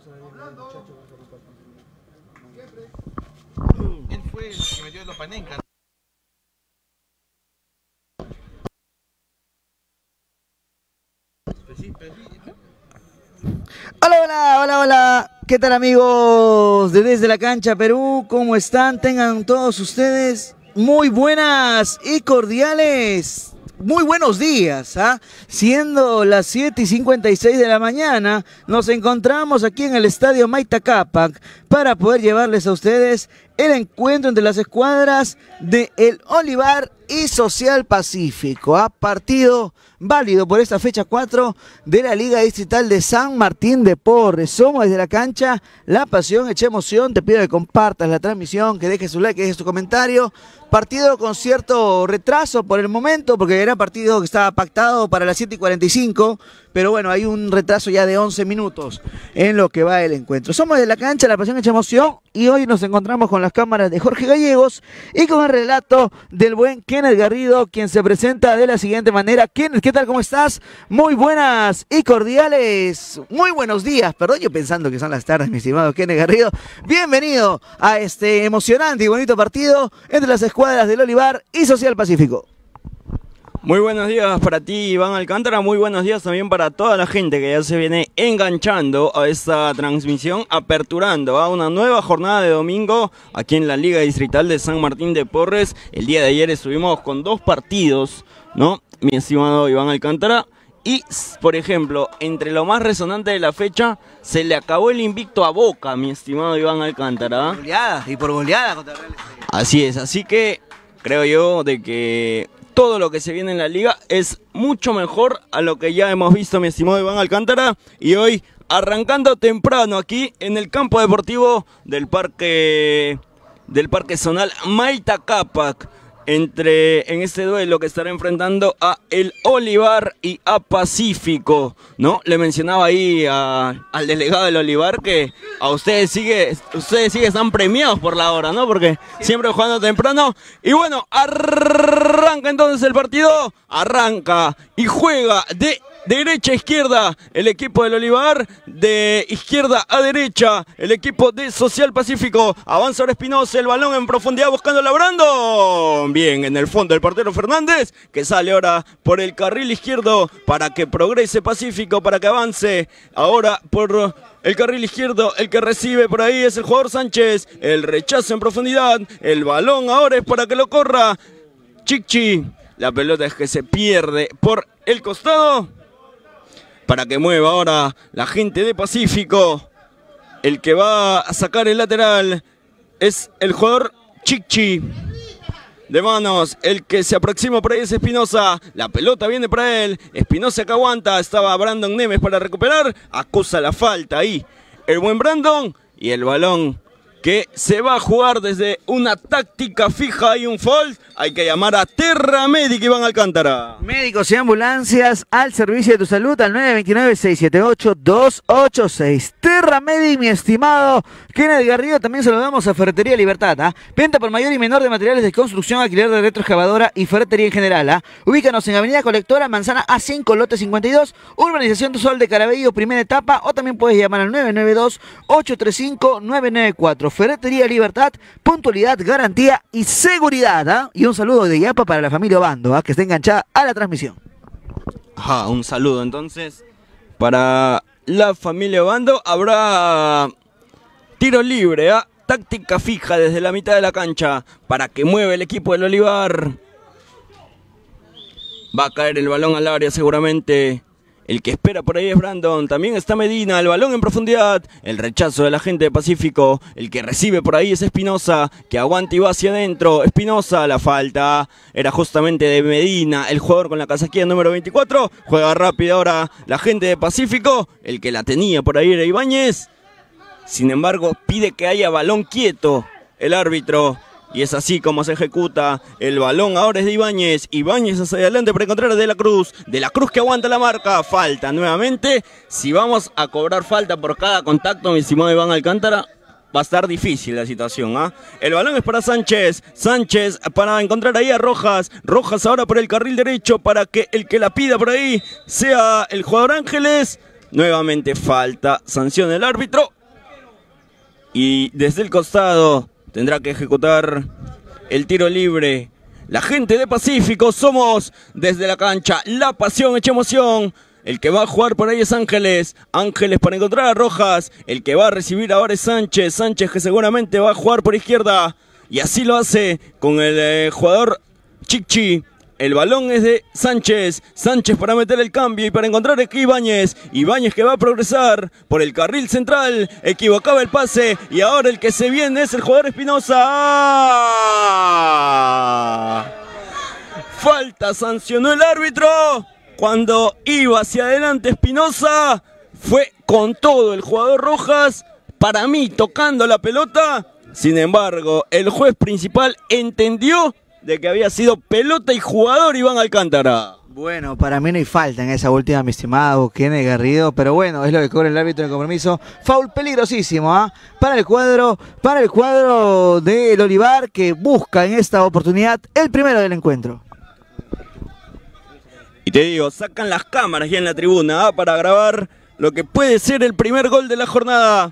Él fue el que metió los Panenka. Hola, hola, hola, hola. ¿Qué tal, amigos de Desde la Cancha Perú? ¿Cómo están? Tengan todos ustedes muy buenas y cordiales. Muy buenos días, ¿ah? Siendo las 7:56 de la mañana, nos encontramos aquí en el estadio Maita Cápac para poder llevarles a ustedes el encuentro entre las escuadras de El Olivar y Social Pacífico, ¿ah? Partido válido por esta fecha 4 de la Liga Distrital de San Martín de Porres. Somos Desde la Cancha, la pasión hecha emoción. Te pido que compartas la transmisión, que dejes su like, que dejes tu comentario. Partido con cierto retraso por el momento, porque era partido que estaba pactado para las 7:45, pero bueno, hay un retraso ya de 11 minutos en lo que va el encuentro. Somos Desde la Cancha, la pasión hecha emoción, y hoy nos encontramos con las cámaras de Jorge Gallegos y con el relato del buen Kenneth Garrido, quien se presenta de la siguiente manera. Kenneth, ¿qué tal? ¿Cómo estás? Muy buenas y cordiales, muy buenos días, perdón, yo pensando que son las tardes, mi estimado Kenneth Garrido. Bienvenido a este emocionante y bonito partido entre las escuadras del Olivar y Social Pacífico. Muy buenos días para ti, Iván Alcántara. Muy buenos días también para toda la gente que ya se viene enganchando a esta transmisión, aperturando a una nueva jornada de domingo aquí en la Liga Distrital de San Martín de Porres. El día de ayer estuvimos con 2 partidos, ¿no? Mi estimado Iván Alcántara. Y, por ejemplo, entre lo más resonante de la fecha, se le acabó el invicto a Boca, mi estimado Iván Alcántara. Goleada, y por goleada contra el Real Estelí. Así es, así que creo yo de que todo lo que se viene en la liga es mucho mejor a lo que ya hemos visto, mi estimado Iván Alcántara. Y hoy, arrancando temprano aquí en el campo deportivo del Parque Zonal Maita Cápac, en este duelo que estará enfrentando a El Olivar y a Pacífico, ¿no? Le mencionaba ahí al delegado del Olivar que a ustedes están premiados por la hora, ¿no? Porque siempre jugando temprano. Y bueno, arranca entonces el partido, arranca y juega de derecha a izquierda el equipo del Olivar, de izquierda a derecha el equipo de Social Pacífico. Avanza ahora Espinosa, el balón en profundidad buscando a Brandon. Bien, en el fondo el portero Fernández, que sale ahora por el carril izquierdo para que progrese Pacífico, para que avance ahora por el carril izquierdo. El que recibe por ahí es el jugador Sánchez, el rechazo en profundidad, el balón ahora es para que lo corra Chichi. La pelota es que se pierde por el costado, para que mueva ahora la gente de Pacífico. El que va a sacar el lateral es el jugador Chichi. De manos, el que se aproxima por ahí es Espinosa. La pelota viene para él. Espinosa que aguanta. Estaba Brandon Nemes para recuperar. Acusa la falta ahí el buen Brandon. Y el balón que se va a jugar desde una táctica fija y un foul. Hay que llamar a Terra Medic, Iván Alcántara. Médicos y ambulancias al servicio de tu salud al 929-678-286. Terra Medic, mi estimado Kenneth Garrido. También saludamos a Ferretería Libertad, ¿ah? Venta por mayor y menor de materiales de construcción, alquiler de retroexcavadora y ferretería en general, ¿ah? Ubícanos en Avenida Colectora, Manzana A5, lote 52, Urbanización del Sol de Carabello, primera etapa, o también puedes llamar al 992-835-994. Ferretería Libertad, puntualidad, garantía y seguridad, ¿ah? Y un saludo de Yapa para la familia Obando, ¿ah? Que está enganchada a la transmisión. Ajá, un saludo entonces para la familia Obando. Habrá tiro libre, ¿ah? Táctica fija desde la mitad de la cancha para que mueva el equipo del Olivar. Va a caer el balón al área seguramente. El que espera por ahí es Brandon. También está Medina. El balón en profundidad. El rechazo de la gente de Pacífico. El que recibe por ahí es Espinosa, que aguanta y va hacia adentro. Espinosa, la falta era justamente de Medina, el jugador con la casaquilla número 24. Juega rápido ahora la gente de Pacífico. El que la tenía por ahí era Ibáñez. Sin embargo, pide que haya balón quieto el árbitro. Y es así como se ejecuta. El balón ahora es de Ibáñez. Ibáñez hacia adelante para encontrar a De la Cruz. De la Cruz que aguanta la marca. Falta nuevamente. Si vamos a cobrar falta por cada contacto, mi estimado Iván Alcántara, va a estar difícil la situación, ¿ah? El balón es para Sánchez. Sánchez para encontrar ahí a Rojas. Rojas ahora por el carril derecho para que el que la pida por ahí sea el jugador Ángeles. Nuevamente falta. Sanciona el árbitro. Y desde el costado tendrá que ejecutar el tiro libre. La gente de Pacífico, somos desde la cancha, la pasión hecha emoción. El que va a jugar por ahí es Ángeles. Ángeles para encontrar a Rojas. El que va a recibir ahora es Sánchez. Sánchez que seguramente va a jugar por izquierda. Y así lo hace con el jugador Chichi. El balón es de Sánchez. Sánchez para meter el cambio y para encontrar aquí Ibáñez. Ibáñez que va a progresar por el carril central. Equivocaba el pase y ahora el que se viene es el jugador Espinosa. ¡Ah! Falta sancionó el árbitro. Cuando iba hacia adelante Espinosa, fue con todo el jugador Rojas, para mí tocando la pelota. Sin embargo, el juez principal entendió de que había sido pelota y jugador Iván Alcántara. Bueno, para mí no hay falta en esa última, mi estimado Kenneth Garrido, pero bueno, es lo que cobra el árbitro en el compromiso. Foul peligrosísimo, ¿ah? Para el cuadro del Olivar, que busca en esta oportunidad el primero del encuentro. Y te digo, sacan las cámaras ya en la tribuna para grabar lo que puede ser el primer gol de la jornada.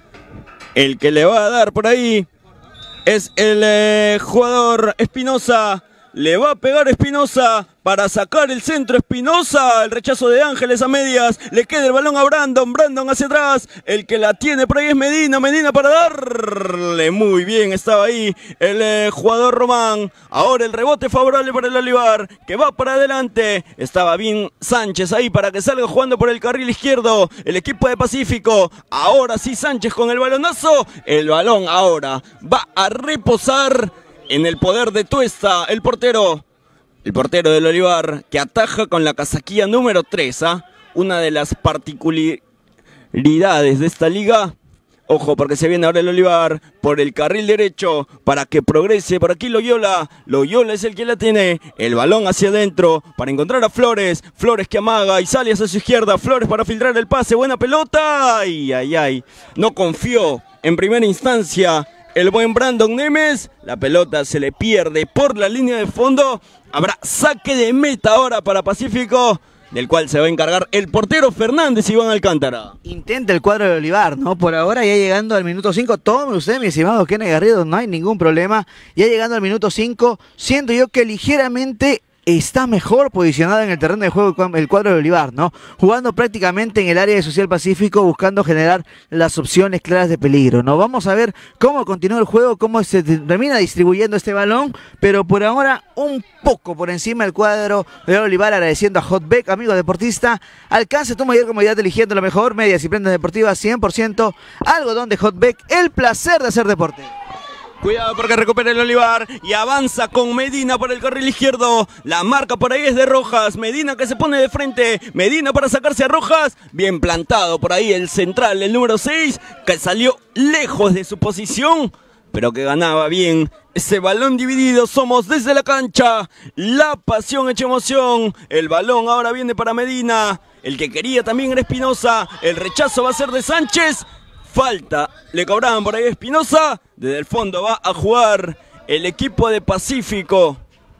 El que le va a dar por ahí es el jugador Espinosa. Le va a pegar Espinosa para sacar el centro. Espinosa, el rechazo de Ángeles a medias. Le queda el balón a Brandon. Brandon hacia atrás. El que la tiene por ahí es Medina. Medina para darle. Muy bien, estaba ahí el jugador Román. Ahora el rebote favorable para el Olivar, que va para adelante. Estaba bien Sánchez ahí para que salga jugando por el carril izquierdo el equipo de Pacífico. Ahora sí Sánchez con el balonazo. El balón ahora va a reposar en el poder de Tuesta, el portero del Olivar, que ataja con la casaquilla número 3, ¿ah? Una de las particularidades de esta liga. Ojo, porque se viene ahora el Olivar por el carril derecho para que progrese. Por aquí Loyola. Loyola es el que la tiene. El balón hacia adentro para encontrar a Flores. Flores que amaga y sale hacia su izquierda. Flores para filtrar el pase. Buena pelota. Ay, ay, ay. No confió en primera instancia el buen Brandon Nemes. La pelota se le pierde por la línea de fondo. Habrá saque de meta ahora para Pacífico, del cual se va a encargar el portero Fernández Iván Alcántara. Intenta el cuadro de Olivar, ¿no? Por ahora ya llegando al minuto 5, tome usted, mi estimado Kenneth Garrido, no hay ningún problema. Ya llegando al minuto 5, siento yo que ligeramente está mejor posicionado en el terreno de juego el cuadro de Olivar, ¿no? Jugando prácticamente en el área de Social Pacífico, buscando generar las opciones claras de peligro, ¿no? Vamos a ver cómo continúa el juego, cómo se termina distribuyendo este balón, pero por ahora un poco por encima del cuadro de Olivar, agradeciendo a Hotbeck, amigo deportista. Alcance tu mayor comodidad eligiendo lo mejor, medias y prendas deportivas 100%, algodón de Hotbeck, el placer de hacer deporte. Cuidado porque recupera el Olivar y avanza con Medina por el carril izquierdo. La marca por ahí es de Rojas. Medina que se pone de frente. Medina para sacarse a Rojas. Bien plantado por ahí el central, el número 6, que salió lejos de su posición, pero que ganaba bien ese balón dividido. Somos desde la cancha. La pasión hecha emoción. El balón ahora viene para Medina. El que quería también era Espinosa. El rechazo va a ser de Sánchez. Falta, le cobraban por ahí a Espinosa. Desde el fondo va a jugar el equipo de Pacífico.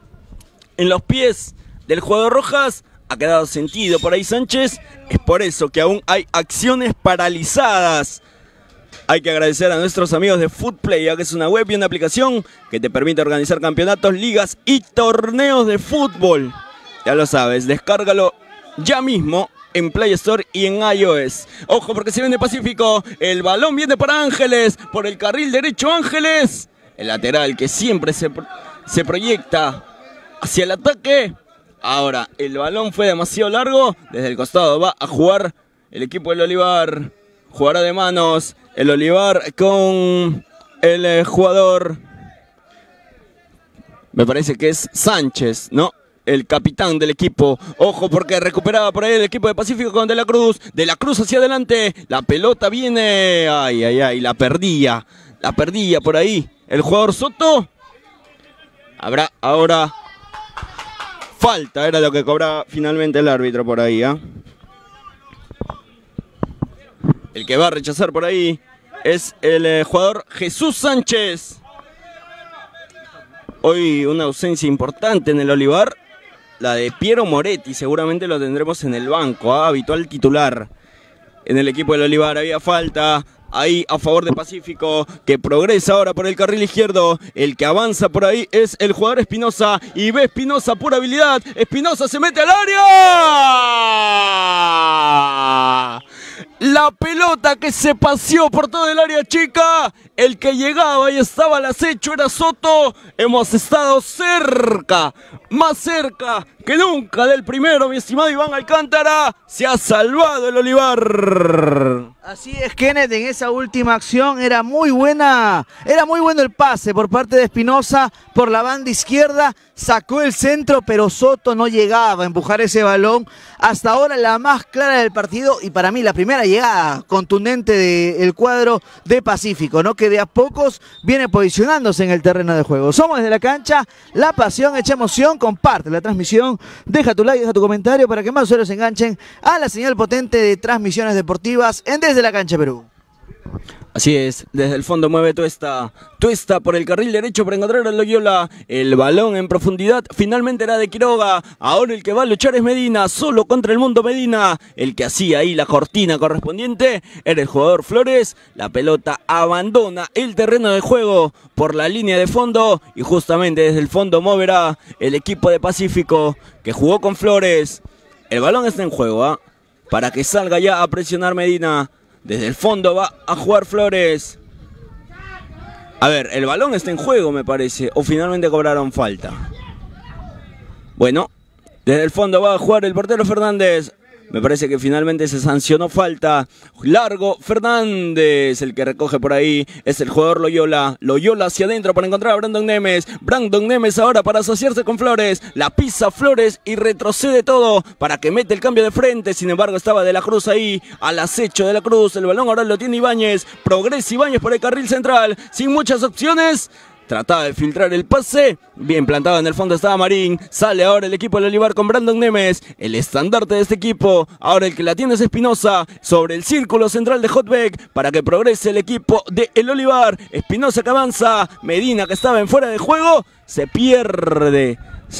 En los pies del jugador Rojas ha quedado sentido por ahí Sánchez. Es por eso que aún hay acciones paralizadas. Hay que agradecer a nuestros amigos de Footplay, ya que es una web y una aplicación que te permite organizar campeonatos, ligas y torneos de fútbol. Ya lo sabes, descárgalo ya mismo en Play Store y en iOS. Ojo porque se viene Pacífico. El balón viene para Ángeles. Por el carril derecho Ángeles. El lateral que siempre se proyecta hacia el ataque. Ahora el balón fue demasiado largo. Desde el costado va a jugar el equipo del Olivar. Jugará de manos el Olivar con el jugador. Me parece que es Sánchez, ¿no? El capitán del equipo. Ojo porque recuperaba por ahí el equipo de Pacífico con De la Cruz. De la Cruz hacia adelante. La pelota viene. Ay, ay, ay. La perdía. La perdía por ahí el jugador Soto. Habrá ahora falta. Era lo que cobraba finalmente el árbitro por ahí, ¿eh? El que va a rechazar por ahí es el jugador Jesús Sánchez. Hoy una ausencia importante en el Olivar. La de Piero Moretti, seguramente lo tendremos en el banco, habitual titular. En el equipo del Olivar había falta ahí a favor de Pacífico, que progresa ahora por el carril izquierdo. El que avanza por ahí es el jugador Espinosa, y ve Espinosa pura habilidad. Espinosa se mete al área. La pelota que se paseó por todo el área chica. El que llegaba y estaba al acecho era Soto. Hemos estado cerca, más cerca que nunca del primero, mi estimado Iván Alcántara. Se ha salvado el Olivar. Así es, Kenneth, en esa última acción era muy bueno el pase por parte de Espinosa por la banda izquierda, sacó el centro, pero Soto no llegaba a empujar ese balón. Hasta ahora la más clara del partido y para mí la primera llegada contundente del cuadro de Pacífico, ¿no? Que de a pocos viene posicionándose en el terreno de juego. Somos Desde la Cancha, la pasión hecha emoción. Comparte la transmisión, deja tu like, deja tu comentario para que más usuarios se enganchen a la señal potente de transmisiones deportivas en Desde la Cancha Perú. Así es, desde el fondo mueve Tuesta por el carril derecho para encontrar a Loyola. El balón en profundidad finalmente era de Quiroga. Ahora el que va a luchar es Medina, solo contra el mundo Medina. El que hacía ahí la cortina correspondiente era el jugador Flores. La pelota abandona el terreno de juego por la línea de fondo y justamente desde el fondo moverá el equipo de Pacífico que jugó con Flores. El balón está en juego, para que salga ya a presionar Medina. Desde el fondo va a jugar Flores. A ver, el balón está en juego, me parece. O finalmente cobraron falta. Bueno, desde el fondo va a jugar el portero Fernández. Me parece que finalmente se sancionó falta. Largo Fernández, el que recoge por ahí es el jugador Loyola. Loyola hacia adentro para encontrar a Brandon Nemes. Brandon Nemes ahora para asociarse con Flores. La pisa Flores y retrocede todo para que mete el cambio de frente. Sin embargo estaba De la Cruz ahí al acecho de la Cruz. El balón ahora lo tiene Ibáñez. Progresa Ibáñez por el carril central sin muchas opciones. Trataba de filtrar el pase, bien plantado en el fondo estaba Marín. Sale ahora el equipo del Olivar con Brandon Nemes, el estandarte de este equipo. Ahora el que la tiene es Espinosa, sobre el círculo central de Hotbeck, para que progrese el equipo del Olivar. Espinosa que avanza, Medina que estaba en fuera de juego. Se pierde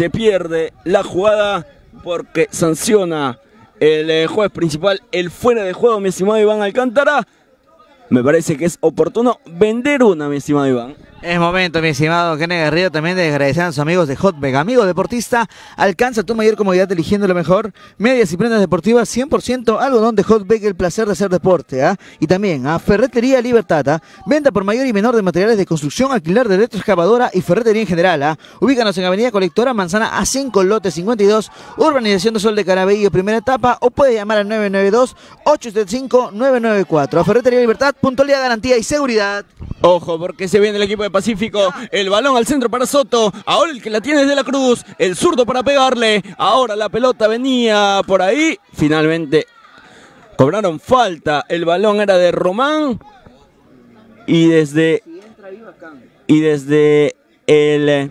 la jugada porque sanciona el juez principal el fuera de juego, mi estimado Iván Alcántara. Me parece que es oportuno vender una, mi estimado Iván. Es momento, mi estimado Kenneth Garrido, también de agradecer a sus amigos de Hotbeck. Amigo deportista, alcanza tu mayor comodidad eligiendo lo mejor. Medias y prendas deportivas 100% algodón de Hotbeck, el placer de hacer deporte. Y también a Ferretería Libertad, venta por mayor y menor de materiales de construcción, alquiler de retroexcavadora y ferretería en general. Ubícanos en Avenida Colectora, Manzana A5, lote 52, Urbanización de Sol de Carabello, primera etapa, o puede llamar al 992-875-994. A Ferretería Libertad, puntualidad, garantía y seguridad. Ojo, porque se viene el equipo de Pacífico. El balón al centro para Soto. Ahora el que la tiene es De la Cruz. El zurdo para pegarle. Ahora la pelota venía por ahí. Finalmente cobraron falta. El balón era de Román. Y desde el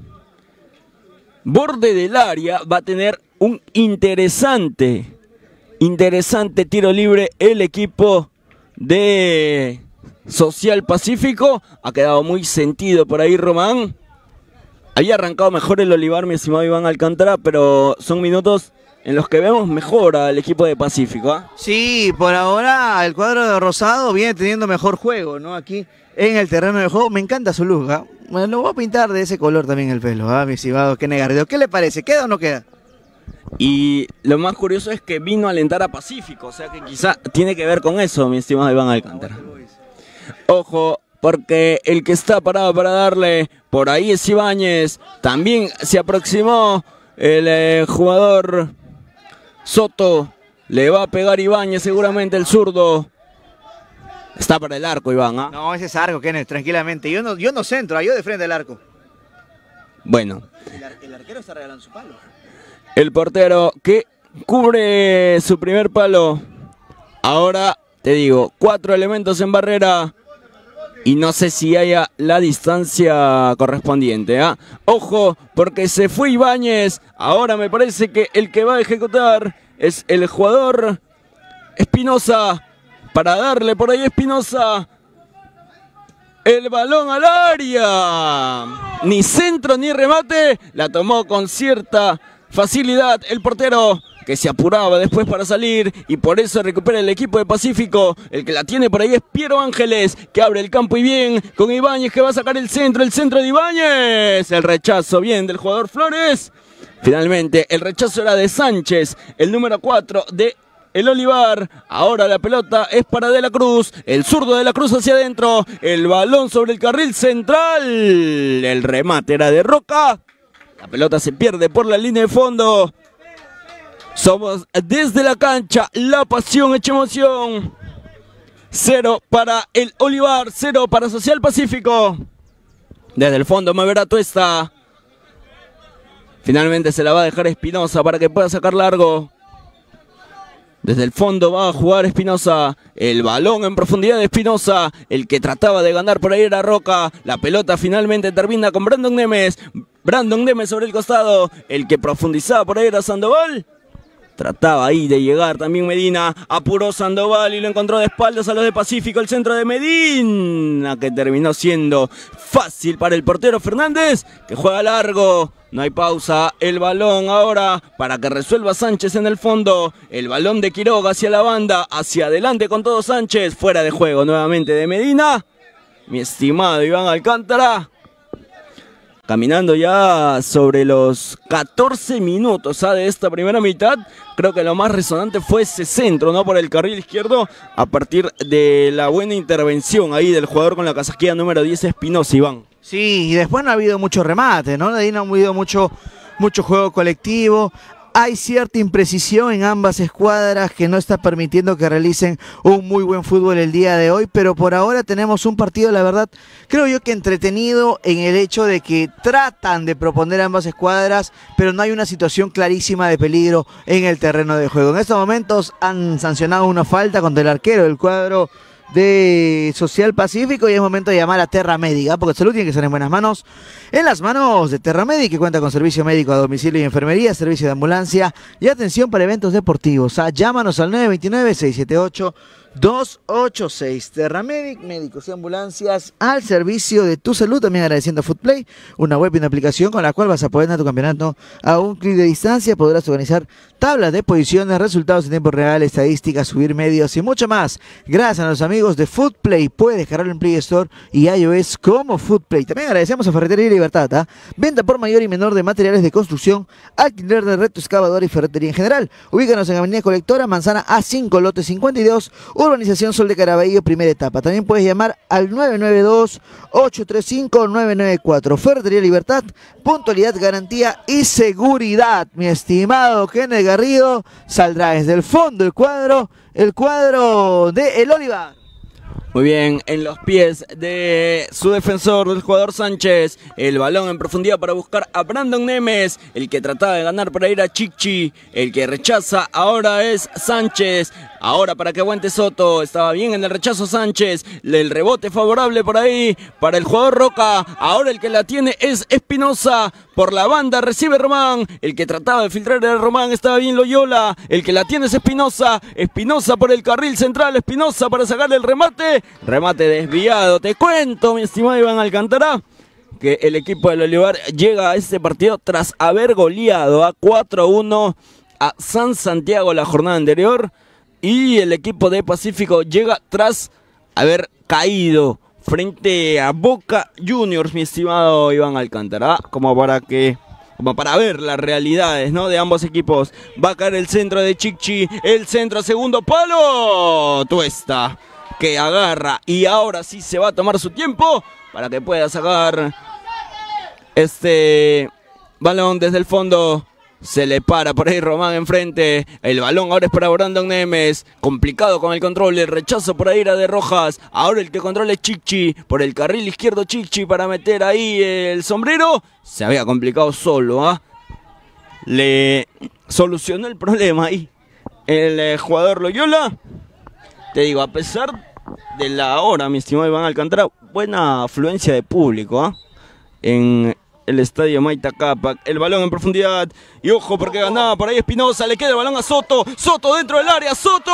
borde del área va a tener un interesante tiro libre el equipo de Social Pacífico. Ha quedado muy sentido por ahí Román. Había arrancado mejor el Olivar, mi estimado Iván Alcántara, pero son minutos en los que vemos mejor al equipo de Pacífico. Sí, por ahora el cuadro de Rosado viene teniendo mejor juego, ¿no? Aquí en el terreno de juego. Me encanta su look, Bueno, lo voy a pintar de ese color también el pelo, mi estimado Kenneth Garrido. ¿Qué le parece? ¿Queda o no queda? Y lo más curioso es que vino a alentar a Pacífico, o sea que quizá tiene que ver con eso, mi estimado Iván Alcántara. Ojo, porque el que está parado para darle por ahí es Ibáñez. También se aproximó el jugador Soto. Le va a pegar Ibáñez seguramente el zurdo. Está para el arco, Iván. No, ese es arco, Kenneth, tranquilamente. Yo no centro, yo de frente al arco. Bueno. El arquero está regalando su palo. El portero que cubre su primer palo. Ahora te digo, 4 elementos en barrera. Y no sé si haya la distancia correspondiente. Ojo, porque se fue Ibáñez. Ahora me parece que el que va a ejecutar es el jugador Espinosa. Para darle por ahí Espinosa. El balón al área. Ni centro ni remate. La tomó con cierta facilidad el portero que se apuraba después para salir y por eso recupera el equipo de Pacífico. El que la tiene por ahí es Piero Ángeles, que abre el campo y bien con Ibáñez, que va a sacar el centro de Ibáñez. El rechazo bien del jugador Flores. Finalmente el rechazo era de Sánchez, el número 4 de el Olivar. Ahora la pelota es para De la Cruz. El zurdo de la Cruz hacia adentro. El balón sobre el carril central. El remate era de Roca. La pelota se pierde por la línea de fondo. Somos desde la cancha. La pasión hecha emoción. 0 para el Olivar. 0 para Social Pacífico. Desde el fondo moverá Tuesta. Finalmente se la va a dejar Espinosa para que pueda sacar largo. Desde el fondo va a jugar Espinosa. El balón en profundidad de Espinosa. El que trataba de ganar por ahí era Roca. La pelota finalmente termina con Brandon Nemes. Brandon Nemes sobre el costado. El que profundizaba por ahí era Sandoval. Trataba ahí de llegar también Medina. Apuró Sandoval y lo encontró de espaldas a los de Pacífico. El centro de Medina, que terminó siendo fácil para el portero Fernández, que juega largo. No hay pausa. El balón ahora para que resuelva Sánchez en el fondo. El balón de Quiroga hacia la banda. Hacia adelante con todo Sánchez. Fuera de juego nuevamente de Medina. Mi estimado Iván Alcántara. Caminando ya sobre los 14 minutos de esta primera mitad. Creo que lo más resonante fue ese centro, ¿no? Por el carril izquierdo, a partir de la buena intervención ahí del jugador con la casquilla número 10, Espinosa, Iván. Sí, y después no ha habido mucho remate, ¿no? De ahí no ha habido mucho juego colectivo. Hay cierta imprecisión en ambas escuadras que no está permitiendo que realicen un muy buen fútbol el día de hoy, pero por ahora tenemos un partido, la verdad, creo yo que entretenido en el hecho de que tratan de proponer ambas escuadras, pero no hay una situación clarísima de peligro en el terreno de juego. En estos momentos han sancionado una falta contra el arquero del cuadro de Social Pacífico y es momento de llamar a Terra Médica, porque salud tiene que ser en buenas manos, en las manos de Terra Médica, que cuenta con servicio médico a domicilio y enfermería, servicio de ambulancia y atención para eventos deportivos. Llámanos al 929-678-286. Terra Medic, médicos y ambulancias al servicio de tu salud. También agradeciendo a Footplay, una web y una aplicación con la cual vas a poder ganar tu campeonato a un clic de distancia. Podrás organizar tablas de posiciones, resultados en tiempo real, estadísticas, subir medios y mucho más. Gracias a los amigos de Footplay. Puedes descargarlo en Play Store y iOS como Footplay. También agradecemos a Ferretería Libertad. Venta por mayor y menor de materiales de construcción, alquiler de reto excavador y ferretería en general. Ubícanos en Avenida Colectora, Manzana A5, lote 52, Urbanización Sol de Caraballo, primera etapa. También puedes llamar al 992-835-994. Ferretería Libertad, puntualidad, garantía y seguridad. Mi estimado Kenneth Garrido, saldrá desde el fondo el cuadro de El Olivar. Muy bien, en los pies de su defensor, del jugador Sánchez. El balón en profundidad para buscar a Brandon Nemes. El que trataba de ganar para ir a Chichi. El que rechaza ahora es Sánchez. Ahora para que aguante Soto. Estaba bien en el rechazo Sánchez. El rebote favorable por ahí para el jugador Roca. Ahora el que la tiene es Espinosa. Por la banda recibe Román. El que trataba de filtrar era Román. Estaba bien Loyola. El que la tiene es Espinosa. Espinosa por el carril central. Espinosa para sacar el remate. Remate desviado. Te cuento, mi estimado Iván Alcántara, que el equipo del Olivar llega a este partido tras haber goleado a 4-1 a San Santiago la jornada anterior. Y el equipo de Pacífico llega tras haber caído frente a Boca Juniors, mi estimado Iván Alcántara. Como para ver las realidades, ¿no?, de ambos equipos. Va a caer el centro de Chichi. El centro a segundo palo. Tuesta, que agarra y ahora sí se va a tomar su tiempo para que pueda sacar este balón desde el fondo. Se le para por ahí Román enfrente. El balón ahora es para Brandon Nemes. Complicado con el control. El rechazo por ahí era de Rojas. Ahora el que controla es Chichi. Por el carril izquierdo Chichi para meter ahí el sombrero. Se había complicado solo. Le solucionó el problema ahí el jugador Loyola. Te digo, a pesar de la hora, mi estimado Iván Alcántara, buena afluencia de público en el estadio Maita Cápac. El balón en profundidad. Y ojo porque ganaba por ahí Espinosa. Le queda el balón a Soto. Soto dentro del área. Soto.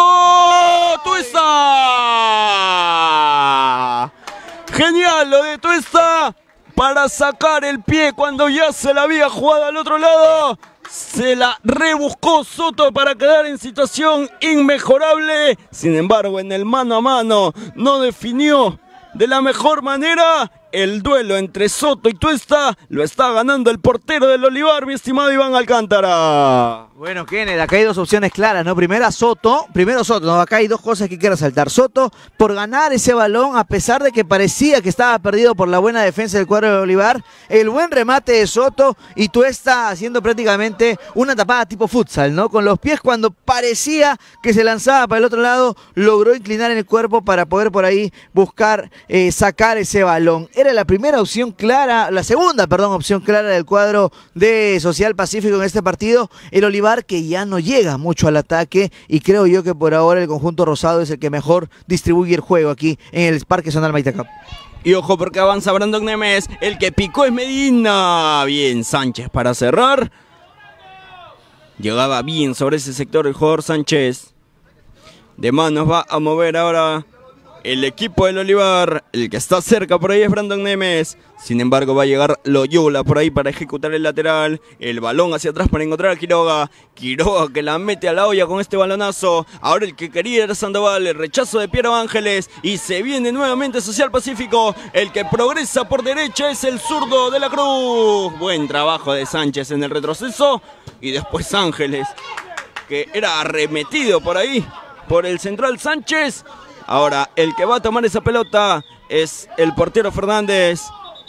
Tuesta. Genial lo de Tuesta para sacar el pie cuando ya se la había jugado al otro lado. Se la rebuscó Soto para quedar en situación inmejorable. Sin embargo, en el mano a mano no definió de la mejor manera. El duelo entre Soto y Tuesta lo está ganando el portero del Olivar, mi estimado Iván Alcántara. Bueno, Kenneth, acá hay dos opciones claras, ¿no? Primero Soto, ¿no? Acá hay dos cosas que quiero resaltar. Soto, por ganar ese balón, a pesar de que parecía que estaba perdido por la buena defensa del cuadro de Olivar, el buen remate de Soto y Tuesta haciendo prácticamente una tapada tipo futsal, ¿no? Con los pies cuando parecía que se lanzaba para el otro lado, logró inclinar en el cuerpo para poder por ahí buscar sacar ese balón. Era la primera opción clara, la segunda, perdón, opción clara del cuadro de Social Pacífico en este partido. El Olivar que ya no llega mucho al ataque y creo yo que por ahora el conjunto rosado es el que mejor distribuye el juego aquí en el Parque Zonal Maitacap. Y ojo porque avanza Brandon Nemes, el que picó es Medina. Bien, Sánchez para cerrar. Llegaba bien sobre ese sector el jugador Sánchez. De manos va a mover ahora el equipo del Olivar. El que está cerca por ahí es Brandon Nemes. Sin embargo va a llegar Loyola por ahí para ejecutar el lateral. El balón hacia atrás para encontrar a Quiroga. Quiroga que la mete a la olla con este balonazo. Ahora el que quería era Sandoval. El rechazo de Piero Ángeles. Y se viene nuevamente Social Pacífico. El que progresa por derecha es el zurdo de la Cruz. Buen trabajo de Sánchez en el retroceso. Y después Ángeles, que era arremetido por ahí por el central Sánchez. Ahora el que va a tomar esa pelota es el portero Fernández.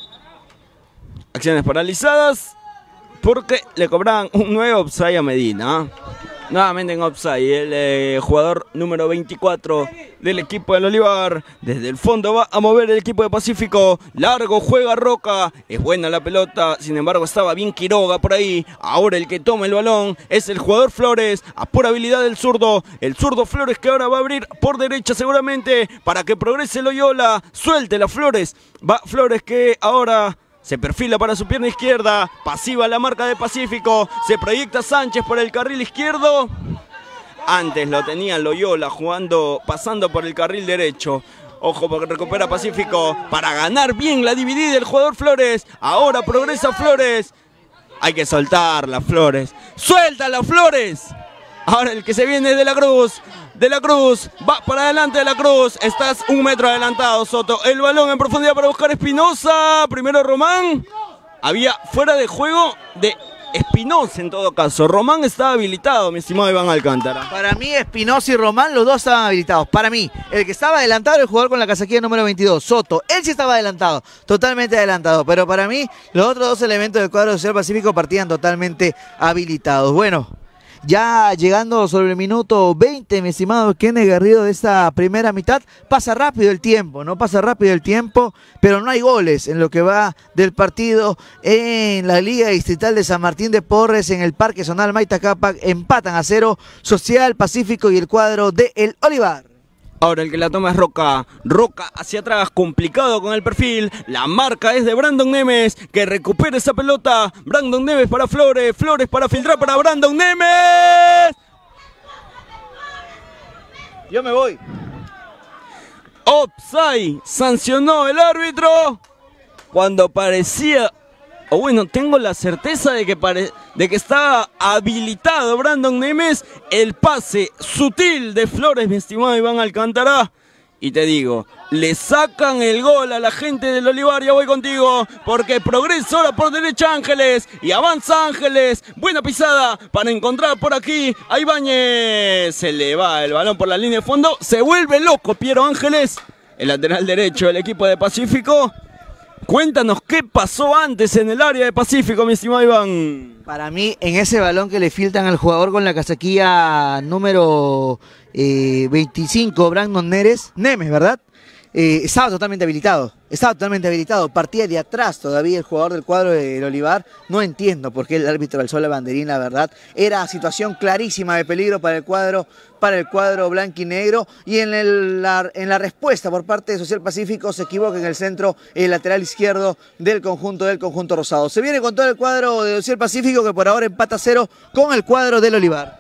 Acciones paralizadas porque le cobraban un nuevo offside a Medina. Nuevamente en offside el jugador número 24 del equipo del Olivar. Desde el fondo va a mover el equipo de Pacífico. Largo juega Roca. Es buena la pelota. Sin embargo estaba bien Quiroga por ahí. Ahora el que toma el balón es el jugador Flores. A pura habilidad del zurdo. El zurdo Flores que ahora va a abrir por derecha seguramente para que progrese Loyola. Suelte la Flores. Va Flores que ahora se perfila para su pierna izquierda. Pasiva la marca de Pacífico. Se proyecta Sánchez por el carril izquierdo. Antes lo tenía Loyola pasando por el carril derecho. Ojo porque recupera Pacífico para ganar bien la dividida el jugador Flores. Ahora progresa Flores. Hay que soltarla Flores. ¡Suéltala Flores! Ahora el que se viene es De la Cruz. De la Cruz, va para adelante De la Cruz. Estás un metro adelantado, Soto. El balón en profundidad para buscar Espinosa. Primero Román. Había fuera de juego de Espinosa en todo caso. Román estaba habilitado, mi estimado Iván Alcántara. Para mí Espinosa y Román, los dos estaban habilitados. Para mí, el que estaba adelantado era el jugador con la casaquilla número 22, Soto. Él sí estaba adelantado, totalmente adelantado. Pero para mí, los otros dos elementos del cuadro social Pacífico partían totalmente habilitados. Bueno, ya llegando sobre el minuto 20, mi estimado Kenneth Garrido, de esta primera mitad, pasa rápido el tiempo, ¿no? Pasa rápido el tiempo, pero no hay goles en lo que va del partido en la Liga Distrital de San Martín de Porres, en el Parque Zonal Maitacapa. Empatan a 0 Social Pacífico y el cuadro de El Olivar. Ahora el que la toma es Roca. Roca hacia atrás, complicado con el perfil. La marca es de Brandon Nemes, que recupera esa pelota. Brandon Nemes para Flores. Flores para filtrar para Brandon Nemes. Yo me voy. Offside. Sancionó el árbitro. Cuando parecía... O bueno, tengo la certeza de que estaba habilitado Brandon Nemes. El pase sutil de Flores, mi estimado Iván Alcántara. Y te digo, le sacan el gol a la gente del Olivar. Ya voy contigo, porque progresa ahora por derecha Ángeles. Y avanza Ángeles. Buena pisada para encontrar por aquí a Ibáñez. Se le va el balón por la línea de fondo. Se vuelve loco Piero Ángeles, el lateral derecho del equipo de Pacífico. Cuéntanos qué pasó antes en el área de Pacífico, mi estimado Iván. Para mí, en ese balón que le filtran al jugador con la casaquilla número 25, Brandon Nemes, ¿verdad? Estaba totalmente habilitado. Partía de atrás todavía el jugador del cuadro del Olivar. No entiendo por qué el árbitro alzó la banderina, la verdad. Era situación clarísima de peligro para el cuadro blanquinegro. Y en la respuesta por parte de Social Pacífico se equivoca en el centro, el lateral izquierdo del conjunto rosado. Se viene con todo el cuadro de Social Pacífico, que por ahora empata 0 con el cuadro del Olivar.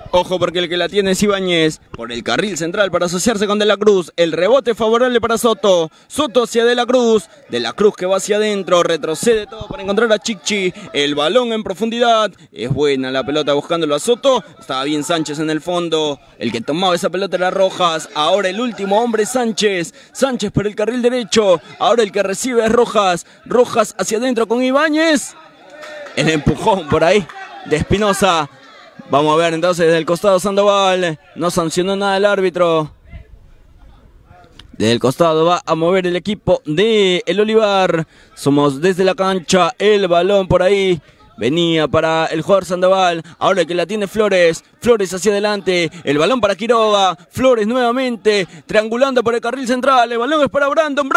Ojo porque el que la tiene es Ibáñez por el carril central para asociarse con De la Cruz. El rebote favorable para Soto. Soto hacia De la Cruz. De la Cruz que va hacia adentro. Retrocede todo para encontrar a Chichi. El balón en profundidad. Es buena la pelota buscándolo a Soto. Estaba bien Sánchez en el fondo. El que tomaba esa pelota era Rojas. Ahora el último hombre Sánchez. Sánchez por el carril derecho. Ahora el que recibe es Rojas. Rojas hacia adentro con Ibáñez. El empujón por ahí de Espinosa. Vamos a ver entonces desde el costado Sandoval. No sancionó nada el árbitro. Desde el costado va a mover el equipo de el Olivar. Somos desde la cancha. El balón por ahí. Venía para el jugador Sandoval. Ahora el que la tiene Flores. Flores hacia adelante. El balón para Quiroga. Flores nuevamente. Triangulando por el carril central. El balón es para Brandon.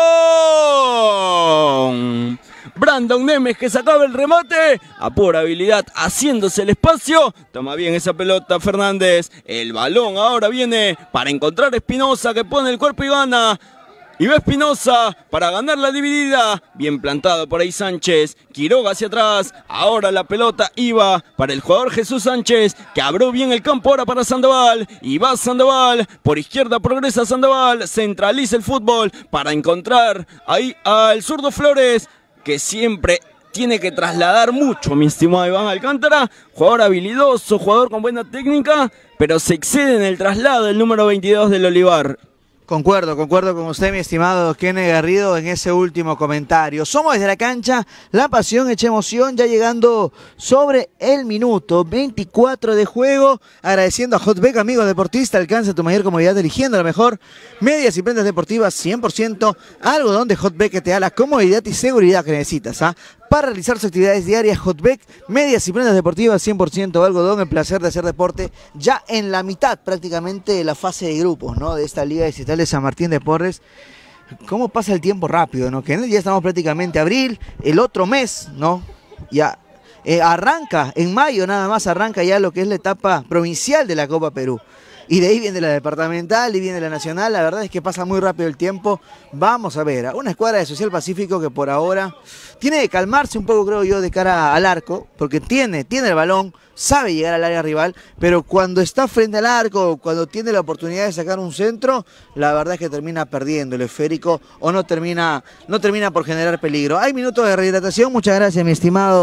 Brandon Nemes que sacaba el remate. A pura habilidad haciéndose el espacio. Toma bien esa pelota Fernández. El balón ahora viene para encontrar a Espinosa que pone el cuerpo y gana. Y va Espinosa para ganar la dividida. Bien plantado por ahí Sánchez. Quiroga hacia atrás. Ahora la pelota iba para el jugador Jesús Sánchez, que abrió bien el campo ahora para Sandoval. Y va Sandoval. Por izquierda progresa Sandoval. Centraliza el fútbol para encontrar ahí al zurdo Flores, que siempre tiene que trasladar mucho, mi estimado Iván Alcántara. Jugador habilidoso, jugador con buena técnica, pero se excede en el traslado el número 22 del Olivar. Concuerdo con usted, mi estimado Kenny Garrido, en ese último comentario. Somos desde la cancha, la pasión hecha emoción, ya llegando sobre el minuto 24 de juego. Agradeciendo a Hotbet, amigo deportista, alcanza tu mayor comodidad eligiendo la mejor medias y prendas deportivas 100%. Algodón de Hotbet que te da la comodidad y seguridad que necesitas, ¿ah? Para realizar sus actividades diarias, Hotbet, medias y prendas deportivas 100% algodón, el placer de hacer deporte ya en la mitad prácticamente de la fase de grupos, ¿no? De esta Liga Distrital de San Martín de Porres. ¿Cómo pasa el tiempo rápido, no? Que ya estamos prácticamente abril, el otro mes, ¿no? Ya arranca, en mayo nada más arranca ya lo que es la etapa provincial de la Copa Perú. Y de ahí viene la departamental y viene la nacional. La verdad es que pasa muy rápido el tiempo. Vamos a ver, a una escuadra de Social Pacífico que por ahora tiene que calmarse un poco, creo yo, de cara al arco, porque tiene el balón, sabe llegar al área rival, pero cuando está frente al arco, cuando tiene la oportunidad de sacar un centro, la verdad es que termina perdiendo el esférico o no termina por generar peligro. Hay minutos de rehidratación. Muchas gracias, mi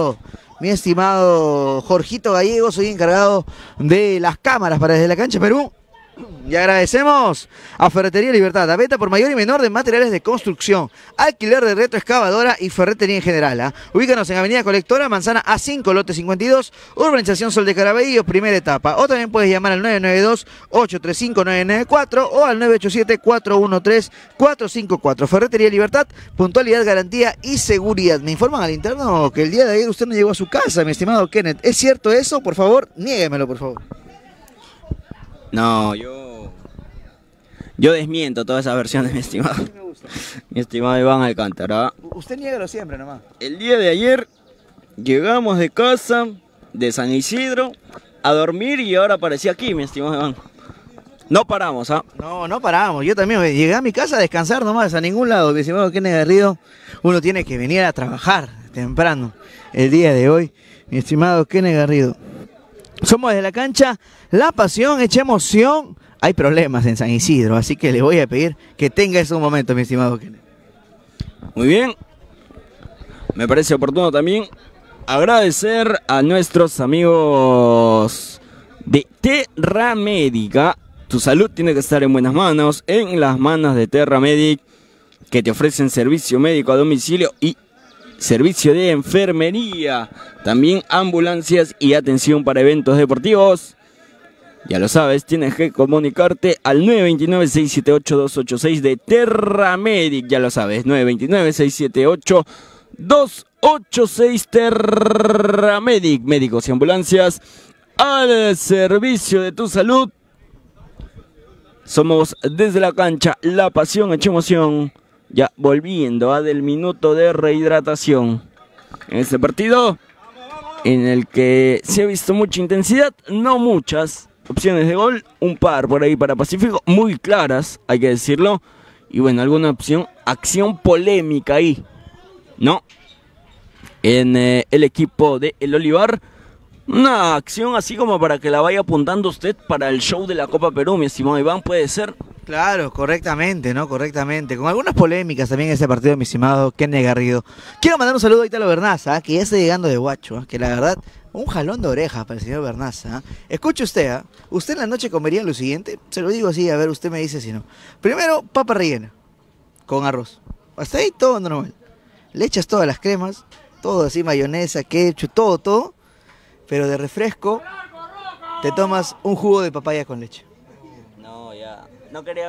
estimado Jorgito Gallego. Soy encargado de las cámaras para Desde la Cancha Perú. Y agradecemos a Ferretería Libertad, a venta por mayor y menor de materiales de construcción, alquiler de retroexcavadora y ferretería en general, ¿eh? Ubícanos en Avenida Colectora, Manzana A5, lote 52, Urbanización Sol de Caraballo, primera etapa. O también puedes llamar al 992-835-994 o al 987-413-454. Ferretería Libertad, puntualidad, garantía y seguridad. Me informan al interno que el día de ayer usted no llegó a su casa, mi estimado Kenneth. ¿Es cierto eso? Por favor, niéguemelo, por favor. No, yo desmiento todas esas versiones, mi estimado. Mi estimado Iván Alcántara. Usted niégalo siempre nomás. El día de ayer llegamos de casa, de San Isidro, a dormir y ahora aparecí aquí, mi estimado Iván. No paramos, ¿ah? No paramos. Yo también llegué a mi casa a descansar nomás, a ningún lado. Mi estimado Kenny Garrido, uno tiene que venir a trabajar temprano el día de hoy. Mi estimado Kenny Garrido. Somos desde la cancha, la pasión hecha emoción. Hay problemas en San Isidro, así que le voy a pedir que tenga esos momentos, mi estimado Kenneth. Muy bien. Me parece oportuno también agradecer a nuestros amigos de Terra Médica. Tu salud tiene que estar en buenas manos, en las manos de Terra Medic, que te ofrecen servicio médico a domicilio y servicio de enfermería, también ambulancias y atención para eventos deportivos. Ya lo sabes, tienes que comunicarte al 929-678-286 de Terra Medic. Ya lo sabes, 929-678-286 Terra Medic. Médicos y ambulancias al servicio de tu salud. Somos desde la cancha, la pasión hecha emoción. Ya volviendo a del minuto de rehidratación en este partido en el que se ha visto mucha intensidad, no muchas opciones de gol, un par por ahí para Pacífico, muy claras, hay que decirlo, y bueno, alguna acción polémica ahí, ¿no? En el equipo de El Olivar, Una acción así como para que la vaya apuntando usted para el show de la Copa Perú, mi estimado Iván, ¿puede ser? Claro, correctamente, ¿no? Correctamente. Con algunas polémicas también en ese partido, mi estimado Kenny Garrido. Quiero mandar un saludo a Italo Bernaza, que ya está llegando de Huacho, que la verdad, un jalón de orejas para el señor Bernaza. Escuche usted, ¿usted en la noche comería lo siguiente? Se lo digo así, a ver, usted me dice si no. Primero, papa rellena, con arroz. Hasta ahí todo normal. Le echas todas las cremas, todo así, mayonesa, ketchup, todo. Pero de refresco, te tomas un jugo de papaya con leche. No, ya. No quería...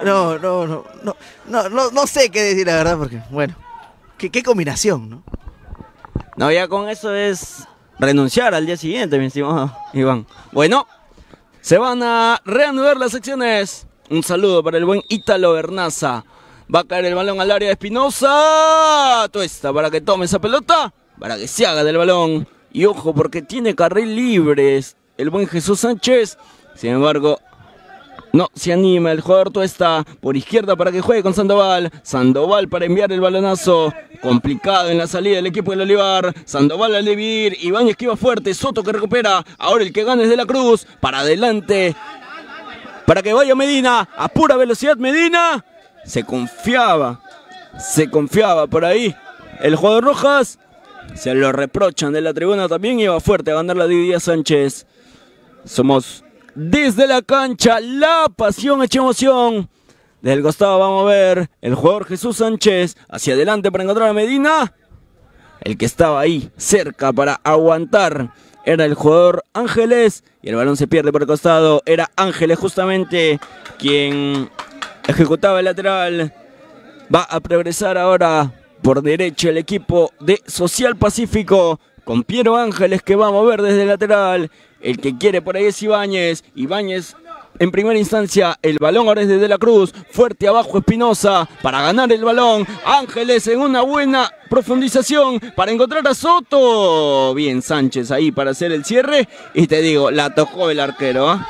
No sé qué decir la verdad, porque, bueno, qué combinación, ¿no? No, ya con eso es renunciar al día siguiente, mi estimado Iván. Bueno, se van a reanudar las secciones. Un saludo para el buen Ítalo Bernaza. Va a caer el balón al área de Espinosa. Tuesta para que tome esa pelota, para que se haga del balón. Y ojo, porque tiene carril libres el buen Jesús Sánchez. Sin embargo, no se anima el jugador Tuesta por izquierda para que juegue con Sandoval. Sandoval para enviar el balonazo. Complicado en la salida del equipo del Olivar. Sandoval al dividir. Ibáñez que iba fuerte. Soto que recupera. Ahora el que gana es De la Cruz. Para adelante. Para que vaya Medina. A pura velocidad Medina. Se confiaba por ahí el jugador Rojas. Se lo reprochan de la tribuna también. Iba fuerte a ganar la Díaz Sánchez. Somos desde la cancha. La pasión hecha emoción. Desde el costado vamos a ver el jugador Jesús Sánchez. Hacia adelante para encontrar a Medina. El que estaba ahí cerca para aguantar era el jugador Ángeles. Y el balón se pierde por el costado. Era Ángeles justamente quien ejecutaba el lateral. Va a progresar ahora por derecha el equipo de Social Pacífico con Piero Ángeles que va a mover desde el lateral. El que quiere por ahí es Ibáñez. Ibáñez en primera instancia. El balón ahora es de la Cruz. Fuerte abajo Espinosa para ganar el balón. Ángeles en una buena profundización para encontrar a Soto. Bien Sánchez ahí para hacer el cierre. Y te digo, la tocó el arquero, ¿eh?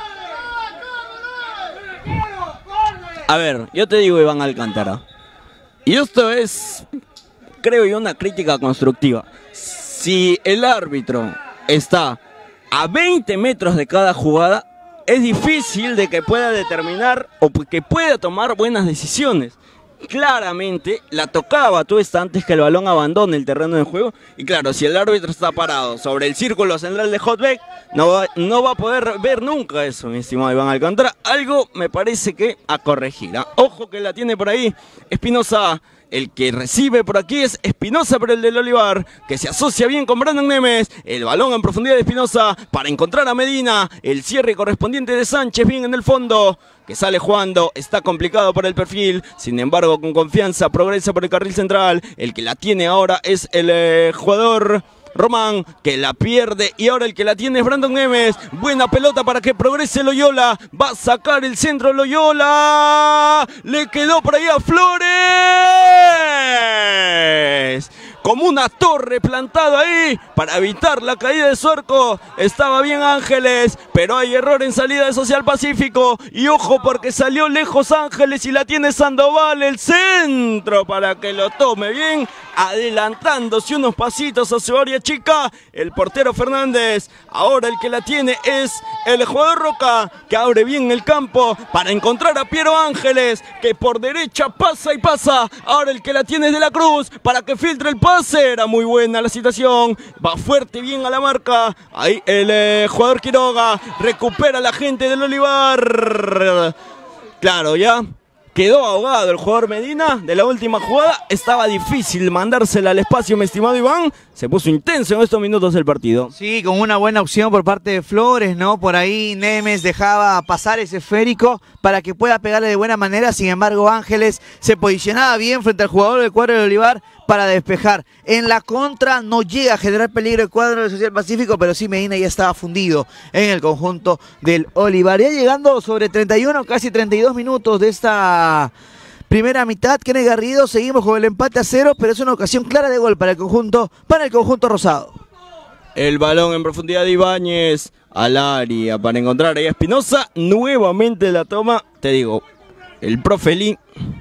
A ver, yo te digo Iván Alcántara. Y esto es, creo yo, una crítica constructiva. Si el árbitro está a 20 metros de cada jugada, es difícil de que pueda determinar o que pueda tomar buenas decisiones. Claramente la tocaba Tuesta antes que el balón abandone el terreno de juego. Y claro, si el árbitro está parado sobre el círculo central de Hotbeck, no va a poder ver nunca eso, mi estimado Iván Alcántara. Algo me parece que a corregir, ¿eh? Ojo que la tiene por ahí Espinosa. El que recibe por aquí es Espinosa, pero el del Olivar, que se asocia bien con Brandon Nemes. El balón en profundidad de Espinosa para encontrar a Medina. El cierre correspondiente de Sánchez, bien en el fondo, que sale jugando. Está complicado por el perfil, sin embargo con confianza progresa por el carril central. El que la tiene ahora es el jugador Román, que la pierde, y ahora el que la tiene es Brandon Nemes. Buena pelota para que progrese Loyola. Va a sacar el centro Loyola. Le quedó por ahí a Flores. Como una torre plantada ahí para evitar la caída de su arco. Estaba bien Ángeles, pero hay error en salida de Social Pacífico. Y ojo porque salió lejos Ángeles y la tiene Sandoval. El centro para que lo tome bien, adelantándose unos pasitos a su área chica. El portero Fernández. Ahora el que la tiene es el jugador Roca, que abre bien el campo para encontrar a Piero Ángeles, que por derecha pasa y pasa. Ahora el que la tiene es De la Cruz para que filtre el pase. Era muy buena la situación. Va fuerte, bien a la marca. Ahí el jugador Quiroga recupera a la gente del Olivar. Claro, ya quedó ahogado el jugador Medina de la última jugada. Estaba difícil mandársela al espacio, mi estimado Iván. Se puso intenso en estos minutos del partido. Sí, con una buena opción por parte de Flores, ¿no? Por ahí Nemes dejaba pasar ese esférico para que pueda pegarle de buena manera. Sin embargo, Ángeles se posicionaba bien frente al jugador del cuadro del Olivar para despejar. En la contra no llega a generar peligro el cuadro del Social Pacífico, pero sí Medina ya estaba fundido en el conjunto del Olivar. Ya llegando sobre 31, casi 32 minutos de esta primera mitad, Kenny Garrido, seguimos con el empate a 0, pero es una ocasión clara de gol para el conjunto rosado. El balón en profundidad de Ibáñez al área para encontrar ahí a Espinosa. Nuevamente la toma, te digo, el profe Lee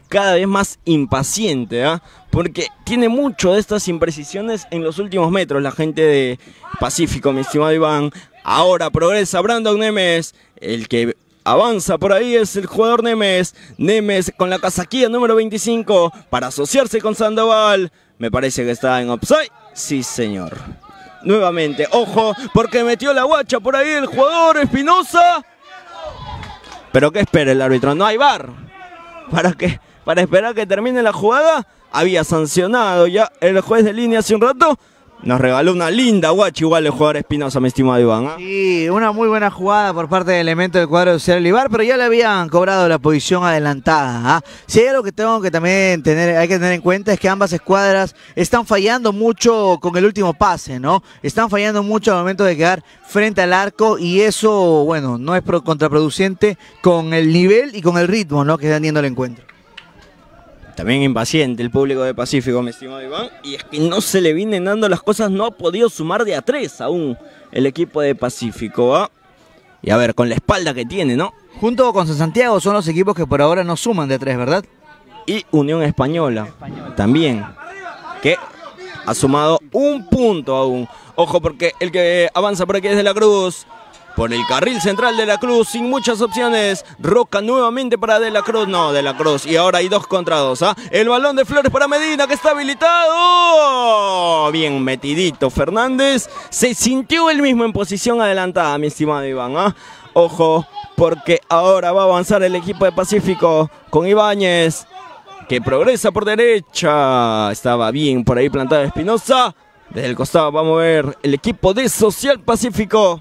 cada vez más impaciente, ¿ah? Porque tiene mucho de estas imprecisiones en los últimos metros la gente de Pacífico, mi estimado Iván. Ahora progresa Brandon Nemes, el que avanza por ahí es el jugador Nemes. Nemes con la casaquilla número 25 para asociarse con Sandoval. Me parece que está en offside. Sí, señor. Nuevamente, ojo, porque metió la guacha por ahí el jugador Espinosa. Pero ¿qué espera el árbitro? No hay VAR. ¿Para qué? Para esperar que termine la jugada. Había sancionado ya el juez de línea hace un rato. Nos regaló una linda guacha igual el jugador Espinosa, mi estimado Iván, ¿eh? Sí, una muy buena jugada por parte del elemento del cuadro de Social Olivar, pero ya le habían cobrado la posición adelantada. Si hay algo que tengo que también hay que tener en cuenta es que ambas escuadras están fallando mucho con el último pase, ¿no? Están fallando mucho al momento de quedar frente al arco y eso, bueno, no es contraproducente con el nivel y con el ritmo, ¿no?, que están teniendo el encuentro. También impaciente el público de Pacífico, mi estimado Iván. Y es que no se le vienen dando las cosas, no ha podido sumar de a 3 aún el equipo de Pacífico, ¿ah? Y a ver, con la espalda que tiene, ¿no? Junto con San Santiago son los equipos que por ahora no suman de a 3, ¿verdad? Y Unión Española también, que ha sumado un punto aún. Ojo, porque el que avanza por aquí es De la Cruz. Por el carril central De la Cruz, sin muchas opciones. Roca nuevamente para De la Cruz. No, De la Cruz. Y ahora hay 2 contra 2. ¿Ah? El balón de Flores para Medina, que está habilitado. Bien metidito Fernández. Se sintió él mismo en posición adelantada, mi estimado Iván. ¿Ah? Ojo, porque ahora va a avanzar el equipo de Pacífico con Ibáñez, que progresa por derecha. Estaba bien por ahí plantado Espinosa. Desde el costado vamos a ver el equipo de Social Pacífico.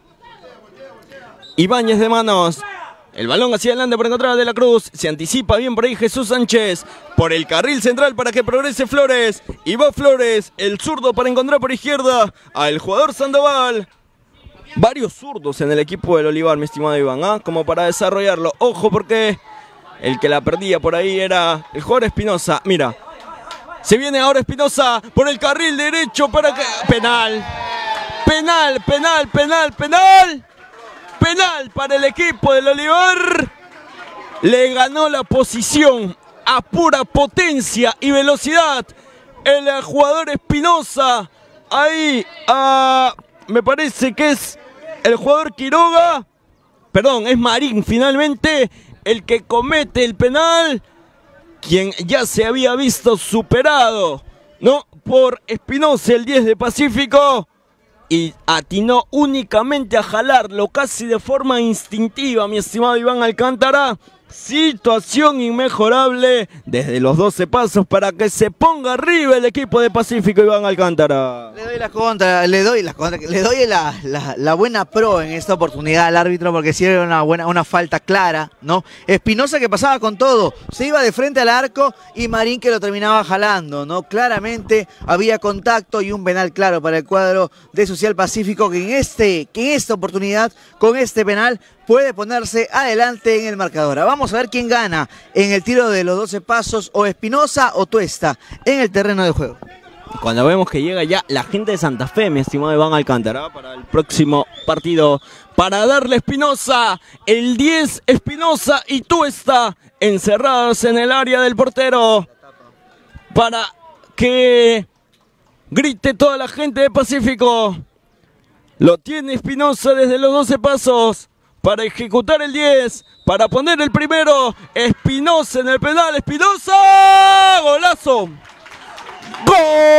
Ibáñez de manos, el balón hacia adelante para encontrar a De la Cruz, se anticipa bien por ahí Jesús Sánchez, por el carril central para que progrese Flores, y va Flores, el zurdo para encontrar por izquierda al jugador Sandoval. Varios zurdos en el equipo del Olivar, mi estimado Iván, ¿ah? Como para desarrollarlo. Ojo, porque el que la perdía por ahí era el jugador Espinosa. Mira, se viene ahora Espinosa por el carril derecho para que... Penal, penal, penal, penal, penal. Penal para el equipo del Olivar. Le ganó la posición a pura potencia y velocidad el jugador Espinosa. Ahí me parece que es el jugador Quiroga. Perdón, es Marín finalmente el que comete el penal. Quien ya se había visto superado, ¿no?, por Espinosa, el 10 de Pacífico. Y atinó únicamente a jalarlo casi de forma instintiva, mi estimado Iván Alcántara. Situación inmejorable desde los 12 pasos para que se ponga arriba el equipo de Pacífico, Iván Alcántara. Le doy la buena pro en esta oportunidad al árbitro, porque sí era una falta clara, ¿no? Espinosa, que pasaba con todo, se iba de frente al arco, y Marín, que lo terminaba jalando, ¿no? Claramente había contacto y un penal claro para el cuadro de Social Pacífico, que en esta oportunidad, con este penal, puede ponerse adelante en el marcador. Vamos a ver quién gana en el tiro de los 12 pasos, o Espinosa o Tuesta, en el terreno de juego. Cuando vemos que llega ya la gente de Santa Fe, mi estimado Iván Alcántara, para el próximo partido, para darle a Espinosa, el 10 Espinosa y Tuesta encerrados en el área del portero, para que grite toda la gente de Pacífico. Lo tiene Espinosa desde los 12 pasos para ejecutar el 10, para poner el primero. Espinosa en el penal, Espinosa, golazo. ¡Gol!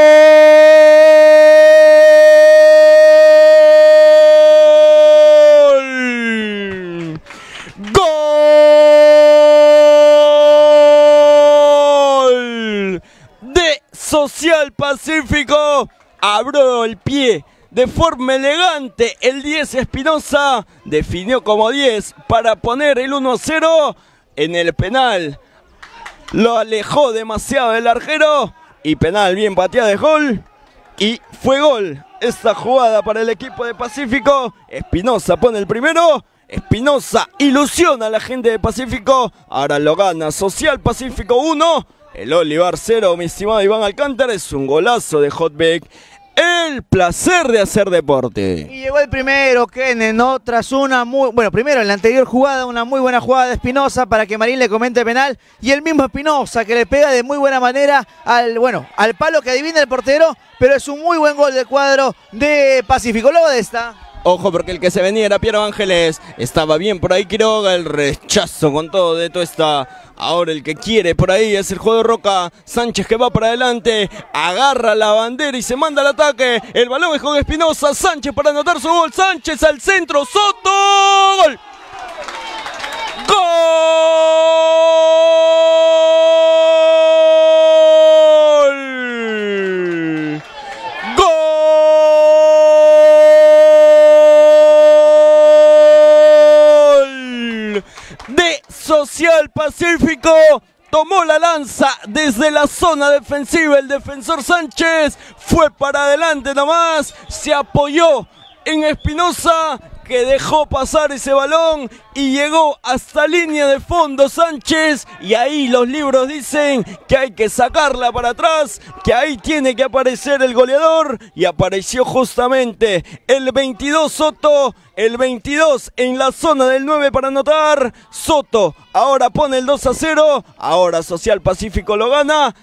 ¡Gol! De Social Pacífico. Abrió el pie de forma elegante el 10 Espinosa, definió como 10 para poner el 1-0 en el penal. Lo alejó demasiado del arquero y penal bien pateado de gol, y fue gol esta jugada para el equipo de Pacífico. Espinosa pone el primero, Espinosa ilusiona a la gente de Pacífico, ahora lo gana Social Pacífico 1, el Olivar 0, mi estimado Iván Alcántara. Es un golazo de Hotbeck. el placer de hacer deporte. Y llegó el primero, Kenen, ¿no? Tras una primero en la anterior jugada, una muy buena jugada de Espinosa para que Marín le comente penal. Y el mismo Espinosa que le pega de muy buena manera al palo que adivina el portero, pero es un muy buen gol del cuadro de Pacífico. Luego de esta... Ojo, porque el que se venía era Piero Ángeles. Estaba bien por ahí Quiroga, el rechazo con todo de Tuesta. Ahora el que quiere por ahí es el jugador Roca. Sánchez que va para adelante, agarra la bandera y se manda al ataque. El balón es con Espinosa, Sánchez para anotar su gol. Sánchez al centro, Soto. ¡Gol! ¡Gol! De Social Pacífico, tomó la lanza desde la zona defensiva, el defensor Sánchez fue para adelante nomás, se apoyó en Espinosa que dejó pasar ese balón y llegó hasta línea de fondo Sánchez, y ahí los libros dicen que hay que sacarla para atrás, que ahí tiene que aparecer el goleador, y apareció justamente el 22 Soto, el 22 en la zona del 9 para anotar. Soto ahora pone el 2-0, ahora Social Pacífico lo gana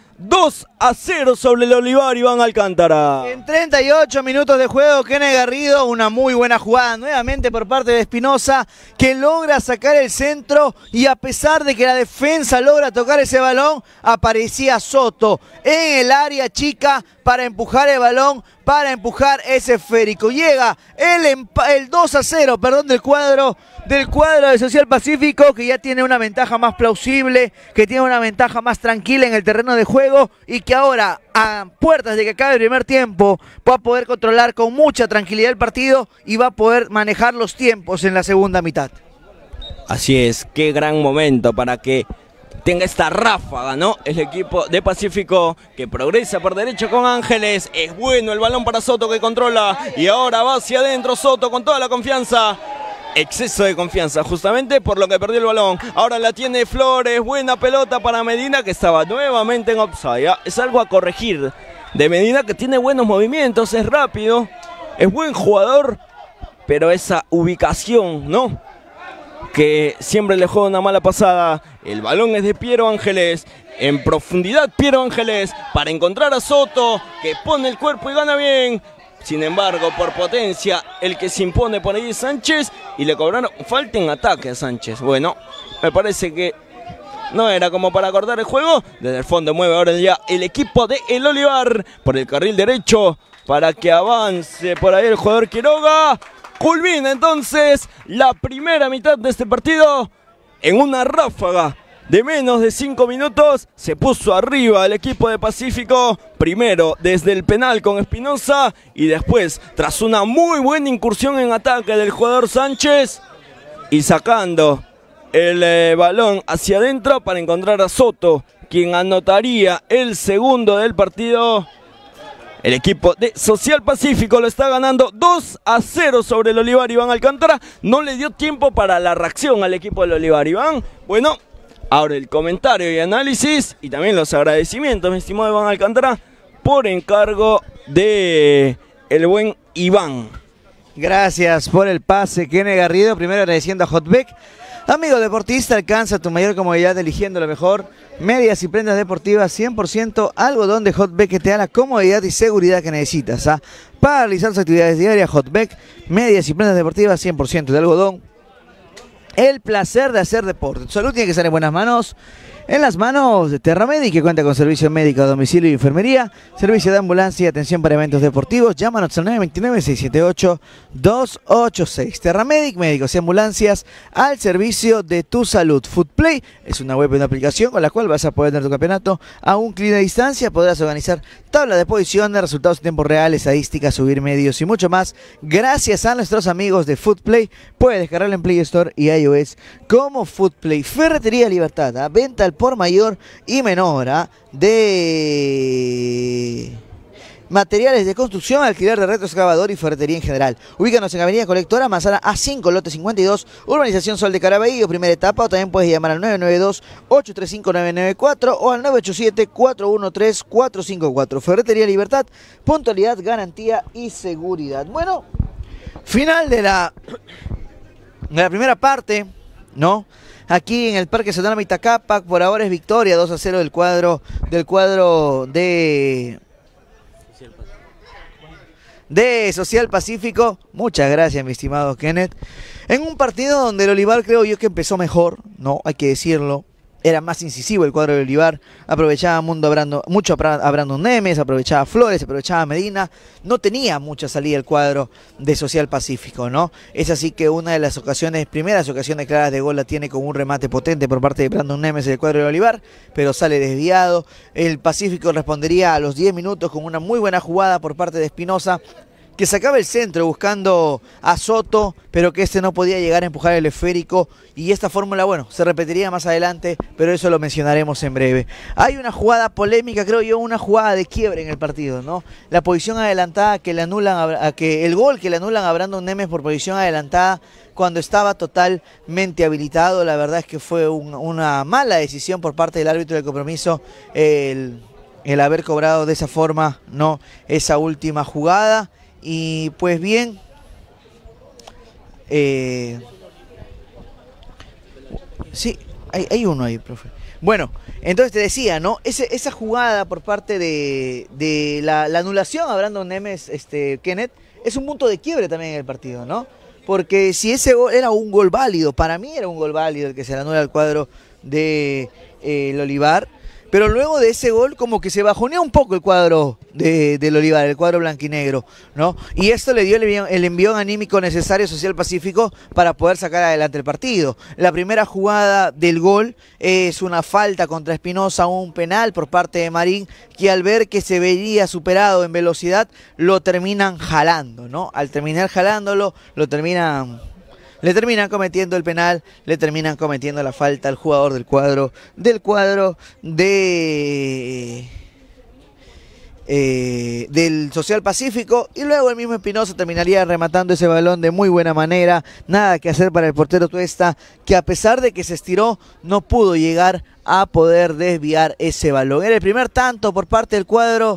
2-0 sobre el Olivar Iván Alcántara. En 38 minutos de juego, Kenneth Garrido, una muy buena jugada nuevamente por parte de Espinosa, que logra sacar el centro, y a pesar de que la defensa logra tocar ese balón, aparecía Soto en el área chica para empujar el balón, para empujar ese esférico. Llega el 2-0, del cuadro de Social Pacífico, que ya tiene una ventaja más plausible, que tiene una ventaja más tranquila en el terreno de juego, y que ahora, a puertas de que acabe el primer tiempo, va a poder controlar con mucha tranquilidad el partido y va a poder manejar los tiempos en la segunda mitad. Así es, qué gran momento para que tenga esta ráfaga, ¿no? El equipo de Pacífico que progresa por derecha con Ángeles. Es bueno el balón para Soto, que controla, y ahora va hacia adentro Soto con toda la confianza. Exceso de confianza, justamente por lo que perdió el balón. Ahora la tiene Flores, buena pelota para Medina, que estaba nuevamente en offside, ¿eh? Es algo a corregir de Medina, que tiene buenos movimientos, es rápido, es buen jugador, pero esa ubicación, ¿no?, que siempre le juega una mala pasada. El balón es de Piero Ángeles, en profundidad Piero Ángeles para encontrar a Soto, que pone el cuerpo y gana bien. Sin embargo, por potencia, el que se impone por ahí es Sánchez, y le cobraron falta en ataque a Sánchez. Bueno, me parece que no era como para cortar el juego. Desde el fondo mueve ahora ya el equipo de El Olivar por el carril derecho para que avance por ahí el jugador Quiroga. Culmina entonces la primera mitad de este partido en una ráfaga de menos de 5 minutos. Se puso arriba el equipo de Pacífico, primero desde el penal con Espinosa, y después tras una muy buena incursión en ataque del jugador Sánchez, y sacando el balón hacia adentro para encontrar a Soto, quien anotaría el segundo del partido. El equipo de Social Pacífico lo está ganando 2-0 sobre el Olivar Iván Alcántara. No le dio tiempo para la reacción al equipo del Olivar Iván. Bueno, ahora el comentario y análisis, y también los agradecimientos, mi estimado Iván Alcántara, por encargo de el buen Iván. Gracias por el pase, Kenneth Garrido. Primero agradeciendo a Hotbeck. Amigo deportista, alcanza tu mayor comodidad eligiendo lo mejor. Medias y prendas deportivas 100% algodón de Hotbeck, que te da la comodidad y seguridad que necesitas, ¿ah? Para realizar tus actividades diarias. Hotbeck, medias y prendas deportivas 100% de algodón. El placer de hacer deporte. Tu salud tiene que estar en buenas manos. En las manos de Terramedic, que cuenta con servicio médico a domicilio y enfermería, servicio de ambulancia y atención para eventos deportivos. Llámanos al 929-678-286. Terramedic, médicos y ambulancias al servicio de tu salud. Footplay es una web y una aplicación con la cual vas a poder tener tu campeonato a un clic de distancia. Podrás organizar tabla de posiciones, resultados en tiempo real, estadísticas, subir medios y mucho más. Gracias a nuestros amigos de Footplay. Puedes descargarlo en Play Store y iOS como Footplay. Ferretería Libertad, ¿ah? Venta al por mayor y menor, ¿ah? de materiales de construcción, alquiler de retroexcavador y ferretería en general. Ubícanos en Avenida Colectora, Manzana A5, lote 52, Urbanización Sol de Caraballo, primera etapa, o también puedes llamar al 992-835-994 o al 987-413-454. Ferretería Libertad, puntualidad, garantía y seguridad. Bueno, final de la primera parte, ¿no? Aquí en el Parque Sonora Itacapa, por ahora es victoria 2-0 del cuadro de Social Pacífico. Muchas gracias, mi estimado Kenneth. En un partido donde el Olivar creo yo que empezó mejor, ¿no? Hay que decirlo. Era más incisivo el cuadro del Olivar, aprovechaba mucho a Brandon Nemes, aprovechaba a Flores, aprovechaba a Medina, no tenía mucha salida el cuadro de Social Pacífico, ¿no? Es así que una de las primeras ocasiones claras de gol la tiene con un remate potente por parte de Brandon Nemes en el cuadro del Olivar, pero sale desviado. El Pacífico respondería a los 10 minutos con una muy buena jugada por parte de Espinosa, que sacaba el centro buscando a Soto, pero que no podía llegar a empujar el esférico, y esta fórmula, bueno, se repetiría más adelante, pero eso lo mencionaremos en breve. Hay una jugada polémica, creo yo, una jugada de quiebre en el partido, ¿no? La posición adelantada que le anulan, el gol que le anulan a Brandon Nemes por posición adelantada cuando estaba totalmente habilitado. La verdad es que fue una mala decisión por parte del árbitro del Compromiso el haber cobrado de esa forma, ¿no?, esa última jugada. Y pues bien, sí, hay uno ahí, profe. Bueno, entonces te decía, ¿no? Esa jugada por parte de la anulación a Brandon Nemes, Kenneth, es un punto de quiebre también en el partido, ¿no? Porque si ese gol era un gol válido, para mí era un gol válido el que se le anula al cuadro de el Olivar. Pero luego de ese gol como que se bajonea un poco el cuadro del Olivar, el cuadro blanquinegro, ¿no? Y esto le dio el envión anímico necesario a Social Pacífico para poder sacar adelante el partido. La primera jugada del gol es una falta contra Espinosa, un penal por parte de Marín, que al ver que se veía superado en velocidad, lo terminan jalando, ¿no? Al terminar jalándolo, le terminan cometiendo el penal, le terminan cometiendo la falta al jugador del cuadro del Social Pacífico, y luego el mismo Espinosa terminaría rematando ese balón de muy buena manera. Nada que hacer para el portero Tuesta, que a pesar de que se estiró, no pudo llegar a poder desviar ese balón. Era el primer tanto por parte del cuadro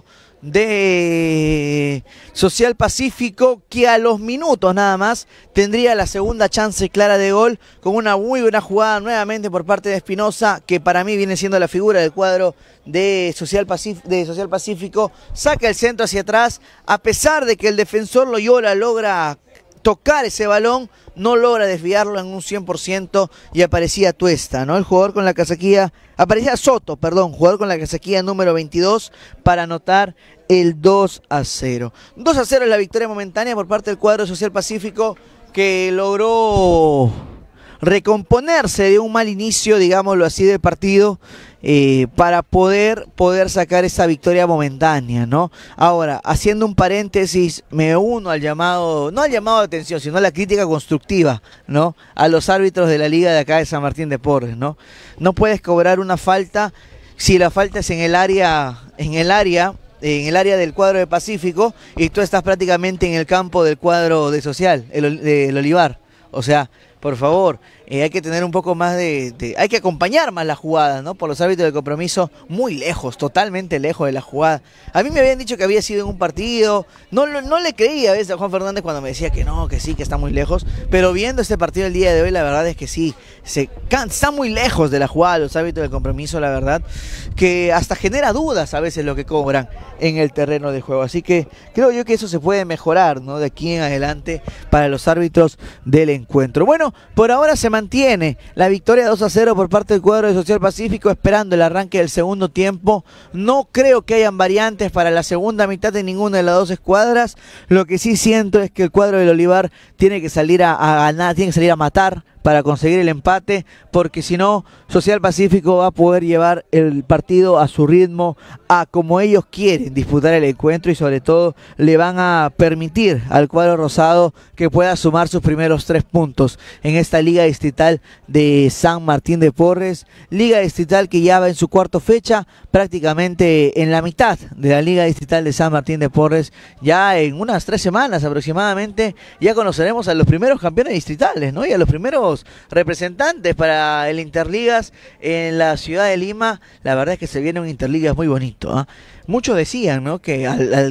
de Social Pacífico, que a los minutos nada más tendría la segunda chance clara de gol con una muy buena jugada nuevamente por parte de Espinosa, que para mí viene siendo la figura del cuadro de Social Pacífico. Saca el centro hacia atrás, a pesar de que el defensor Loyola logra tocar ese balón, no logra desviarlo en un 100% y aparecía Tuesta, ¿no? El jugador con la casaquilla, aparecía Soto, perdón, jugador con la casaquilla número 22 para anotar el 2-0. 2-0 es la victoria momentánea por parte del cuadro Social Pacífico, que logró recomponerse de un mal inicio, digámoslo así, del partido, para poder sacar esa victoria momentánea, ¿no? Ahora, haciendo un paréntesis, me uno al llamado, no al llamado de atención, sino a la crítica constructiva, ¿no?, a los árbitros de la liga de acá de San Martín de Porres, ¿no? No puedes cobrar una falta si la falta es en el área del cuadro de Pacífico, y tú estás prácticamente en el campo del cuadro de Social, el Olivar. O sea, por favor, hay que tener un poco más hay que acompañar más la jugada, ¿no? Por los árbitros del Compromiso, muy lejos, totalmente lejos de la jugada. A mí me habían dicho que había sido en un partido, no le creía a veces a Juan Fernández cuando me decía que no, que sí, que está muy lejos, pero viendo este partido el día de hoy, la verdad es que sí, está muy lejos de la jugada los árbitros del Compromiso, la verdad, que hasta genera dudas a veces lo que cobran en el terreno de juego. Así que creo yo que eso se puede mejorar, ¿no?, de aquí en adelante para los árbitros del encuentro. Bueno, por ahora se mantiene la victoria 2-0 por parte del cuadro de Social Pacífico, esperando el arranque del segundo tiempo. No creo que hayan variantes para la segunda mitad de ninguna de las dos escuadras. Lo que sí siento es que el cuadro del Olivar tiene que salir a ganar, tiene que salir a matar para conseguir el empate, porque si no, Social Pacífico va a poder llevar el partido a su ritmo, a como ellos quieren disputar el encuentro, y sobre todo le van a permitir al cuadro rosado que pueda sumar sus primeros 3 puntos en esta Liga Distrital de San Martín de Porres, Liga Distrital que ya va en su cuarta fecha, prácticamente en la mitad de la Liga Distrital de San Martín de Porres. Ya en unas 3 semanas aproximadamente ya conoceremos a los primeros campeones distritales, ¿no? Y a los primeros representantes para el Interligas en la ciudad de Lima. La verdad es que se viene un Interligas muy bonito, ¿eh? Muchos decían, ¿no?, que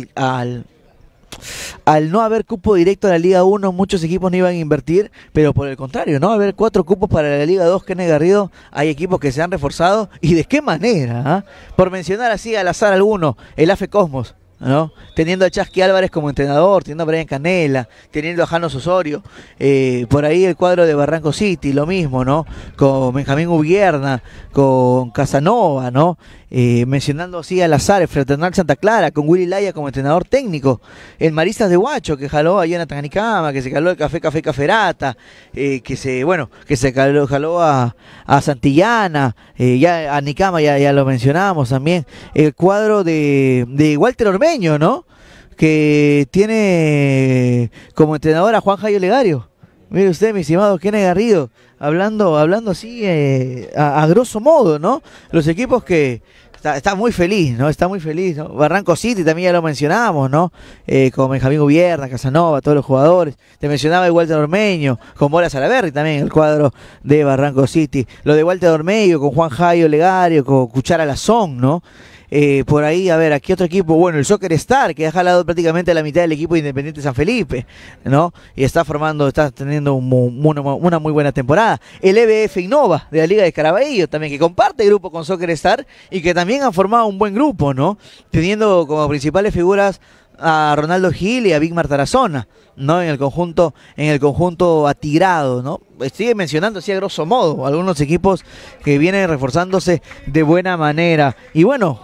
al no haber cupo directo a la Liga 1, muchos equipos no iban a invertir, pero por el contrario, ¿no? Haber 4 cupos para la Liga 2, Kenneth Garrido, hay equipos que se han reforzado, y de qué manera, ¿eh? Por mencionar así al azar alguno, el AFE Cosmos, ¿no? Teniendo a Chasqui Álvarez como entrenador, teniendo a Brian Canela, teniendo a Janos Osorio, por ahí el cuadro de Barranco City, lo mismo, ¿no? Con Benjamín Ubierna, con Casanova, ¿no? Mencionando así al azar, el Fraternal Santa Clara, con Willy Laya como entrenador técnico, el Maristas de Huacho, que jaló a Jonathan Anicama, que se jaló el Café Caferata, que se jaló a Santillana, ya a Anicama ya lo mencionamos también, el cuadro de Walter Ormeño, ¿no?, que tiene como entrenador a Juan Jairo Legario. Mire usted, mi estimado Kenneth Garrido, hablando así a grosso modo, ¿no? Los equipos que está muy feliz, ¿no? Está muy feliz, ¿no? Barranco City también ya lo mencionamos, ¿no? Con Benjamín Ubierna, Casanova, todos los jugadores. Te mencionaba el Walter Ormeño, con Mora Salaverry también, el cuadro de Barranco City. Lo de Walter Ormeño, con Juan Jairo Legario, con Cuchara Lazón, ¿no? Por ahí, a ver, aquí otro equipo, bueno, el Soccer Star, que ha jalado prácticamente la mitad del equipo de Independiente San Felipe, ¿no? Y está teniendo una muy buena temporada. El EBF Innova, de la Liga de Caraballo, también, que comparte grupo con Soccer Star, y que también han formado un buen grupo, ¿no? Teniendo como principales figuras a Ronaldo Gil y a Big Tarazona, ¿no? En el conjunto atigrado, ¿no? Sigue mencionando así a grosso modo algunos equipos que vienen reforzándose de buena manera. Y bueno,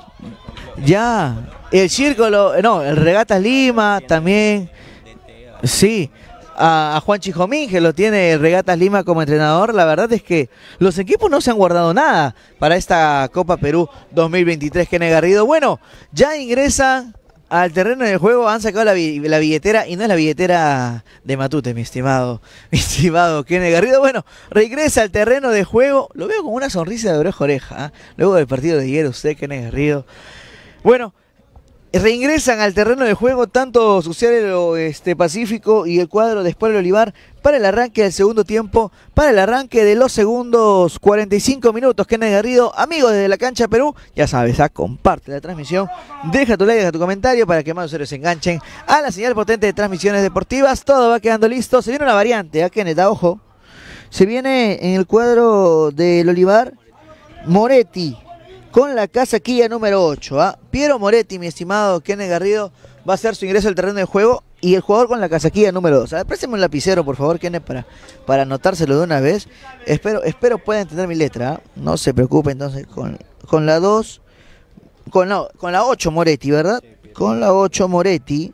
ya el el Regatas Lima también, sí, a Juan Chijomín, que lo tiene el Regatas Lima como entrenador. La verdad es que los equipos no se han guardado nada para esta Copa Perú 2023, Kenneth Garrido. Bueno, ya ingresan al terreno de juego, han sacado la billetera, y no es la billetera de Matute, mi estimado Kenneth Garrido. Bueno, regresa al terreno de juego, lo veo con una sonrisa de oreja a oreja, ¿eh? Luego del partido de ayer, usted, Kenneth Garrido. Bueno, reingresan al terreno de juego tanto Social Pacífico y el cuadro de Espuela Olivar para el arranque del segundo tiempo, para el arranque de los segundos 45 minutos. Kenneth Garrido, amigos desde la cancha Perú, ya sabes, comparte la transmisión, deja tu like, deja tu comentario para que más usuarios se enganchen a la señal potente de transmisiones deportivas. Todo va quedando listo, se viene una variante, Kenneth, ojo, se viene en el cuadro del Olivar Moretti, con la casaquilla número 8, Piero Moretti, mi estimado Kenneth Garrido, va a hacer su ingreso al terreno de juego, y el jugador con la casaquilla número 2. Préstame un lapicero, por favor, Kenneth, para anotárselo de una vez. Espero pueda entender mi letra, no se preocupe. Entonces, con la 2, con la 8 Moretti, ¿verdad? Con la 8 Moretti.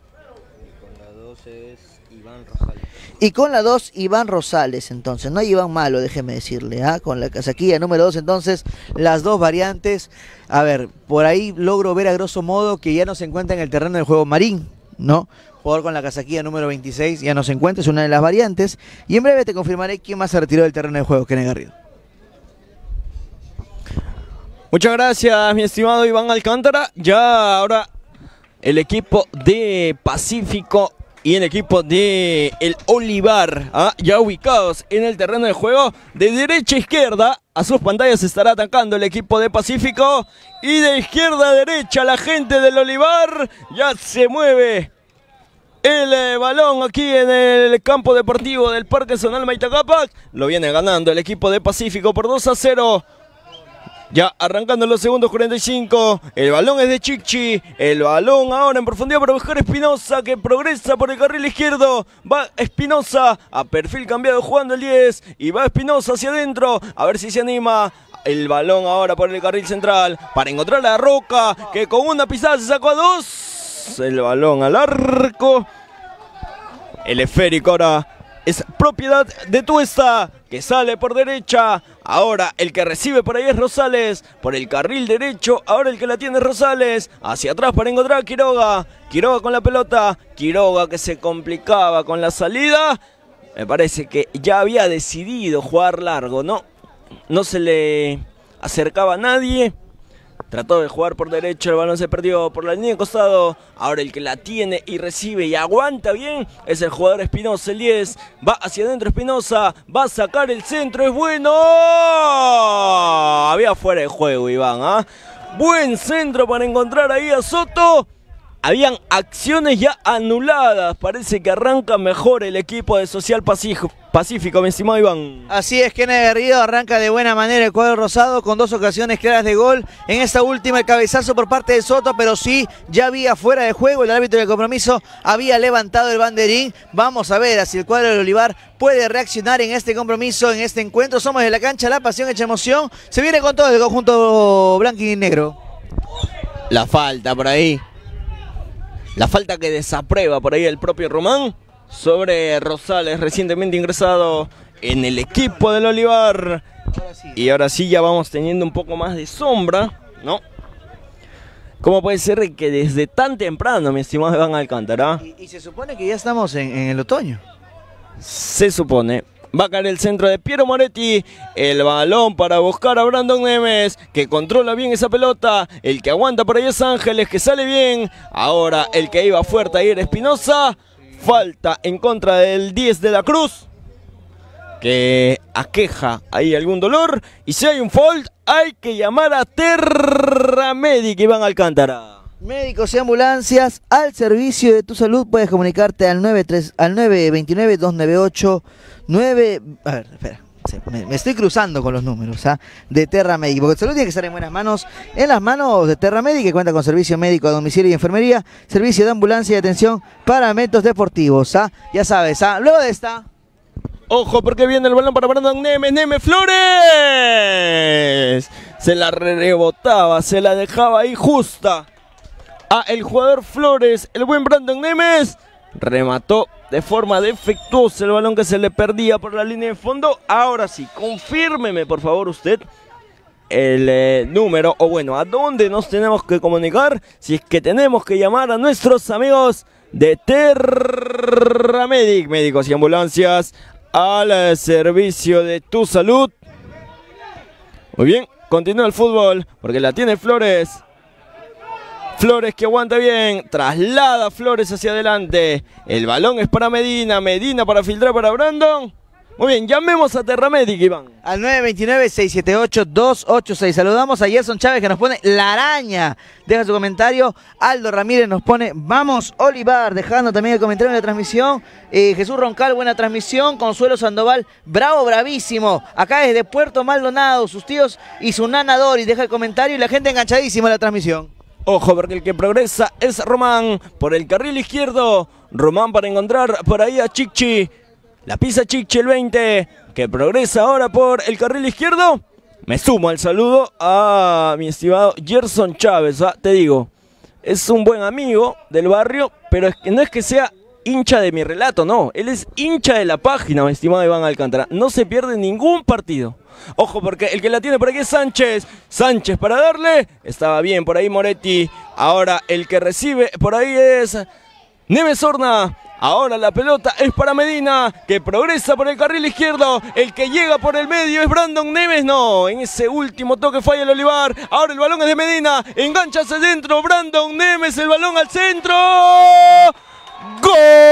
Y con la 2, Iván Rosales, entonces. No hay Iván malo, déjeme decirle, Con la casaquilla número 2, entonces, las dos variantes. A ver, por ahí logro ver a grosso modo que ya no se encuentra en el terreno del juego Marín, ¿no? Jugador con la casaquilla número 26, ya no se encuentra, es una de las variantes. Y en breve te confirmaré quién más se retiró del terreno del juego, Kenneth Garrido. Muchas gracias, mi estimado Iván Alcántara. Ya ahora el equipo de Pacífico y el equipo de el Olivar, ya ubicados en el terreno de juego. De derecha a izquierda, a sus pantallas estará atacando el equipo de Pacífico. Y de izquierda a derecha, la gente del Olivar ya se mueve el balón aquí en el campo deportivo del Parque Zonal Maita Cápac. Lo viene ganando el equipo de Pacífico por 2-0. Ya arrancando los segundos 45, el balón es de Chichi, el balón ahora en profundidad para buscar Espinosa, que progresa por el carril izquierdo. Va Espinosa a perfil cambiado jugando el 10, y va Espinosa hacia adentro, a ver si se anima. El balón ahora por el carril central para encontrar a Roca, que con una pisada se sacó a 2. El balón al arco, el esférico ahora es propiedad de Tuesta, que sale por derecha. Ahora el que recibe por ahí es Rosales, por el carril derecho. Ahora el que la tiene es Rosales, hacia atrás para encontrar a Quiroga. Quiroga con la pelota, Quiroga que se complicaba con la salida. Me parece que ya había decidido jugar largo, no se le acercaba a nadie. Trató de jugar por derecho, el balón se perdió por la línea de costado. Ahora el que la tiene y recibe y aguanta bien es el jugador Espinosa, el 10. Va hacia adentro Espinosa, va a sacar el centro, es bueno. Había fuera de juego, Iván. Buen centro para encontrar ahí a Soto. Habían acciones ya anuladas. Parece que arranca mejor el equipo de Social Pacífico, mi estimado Iván. Así es, Kenneth Garrido arranca de buena manera el cuadro rosado con 2 ocasiones claras de gol. En esta última el cabezazo por parte de Soto, pero sí, ya había fuera de juego. El árbitro del compromiso había levantado el banderín. Vamos a ver si el cuadro del Olivar puede reaccionar en este compromiso, en este encuentro. Somos de la cancha, la pasión hecha emoción. Se viene con todo el conjunto blanco y negro. La falta por ahí. La falta que desaprueba por ahí el propio Román sobre Rosales, recientemente ingresado en el equipo del Olivar. Y ahora sí ya vamos teniendo un poco más de sombra, ¿no? ¿Cómo puede ser que desde tan temprano, mi estimado Iván Alcántara? Y se supone que ya estamos en el otoño. Se supone. Va a caer el centro de Piero Moretti. El balón para buscar a Brandon Nemes, que controla bien esa pelota. El que aguanta por ahí es Ángeles, que sale bien. Ahora el que iba fuerte ahí era Espinosa. Falta en contra del 10 de la Cruz, que aqueja ahí algún dolor. Y si hay un foul, hay que llamar a Terramedic, Iván Alcántara. Médicos y ambulancias al servicio de tu salud. Puedes comunicarte al 929-298-9... A ver, espera. Sí, me estoy cruzando con los números de Terramedic, porque el salud tiene que estar en buenas manos, en las manos de Terramedic, que cuenta con servicio médico a domicilio y enfermería, servicio de ambulancia y atención para eventos deportivos. Ya sabes, luego de esta... Ojo, porque viene el balón para Brandon Nemes. Nemes Flores. Se la rebotaba, se la dejaba ahí justa a el jugador Flores. El buen Brandon Nemes remató de forma defectuosa el balón que se le perdía por la línea de fondo. Ahora sí, confírmeme por favor usted el número, o bueno, a dónde nos tenemos que comunicar si es que tenemos que llamar a nuestros amigos de Terramedic, médicos y ambulancias al servicio de tu salud. Muy bien, continúa el fútbol porque la tiene Flores. Flores que aguanta bien, traslada Flores hacia adelante. El balón es para Medina, Medina para filtrar para Brandon. Muy bien, llamemos a Terramedic, Iván. Al 929-678-286. Saludamos a Gerson Chávez, que nos pone la araña. Deja su comentario. Aldo Ramírez nos pone vamos Olivar, dejando también el comentario en la transmisión. Jesús Roncal, buena transmisión. Consuelo Sandoval, bravo, bravísimo. Acá desde Puerto Maldonado, sus tíos y su nana Doris. Deja el comentario y la gente enganchadísima en la transmisión. Ojo, porque el que progresa es Román por el carril izquierdo. Román para encontrar por ahí a Chichi. La pisa Chichi, el 20, que progresa ahora por el carril izquierdo. Me sumo al saludo a mi estimado Gerson Chávez. Te digo, es un buen amigo del barrio, pero es que no es que sea hincha de mi relato, no. Él es hincha de la página, mi estimado Iván Alcántara. No se pierde ningún partido. Ojo, porque el que la tiene por aquí es Sánchez. Sánchez para darle. Estaba bien por ahí Moretti. Ahora el que recibe por ahí es Nemes Horna. Ahora la pelota es para Medina, que progresa por el carril izquierdo. El que llega por el medio es Brandon Nemes. No, en ese último toque falla el Olivar. Ahora el balón es de Medina. Engancha hacia adentro Brandon Nemes. El balón al centro. ¡Gol!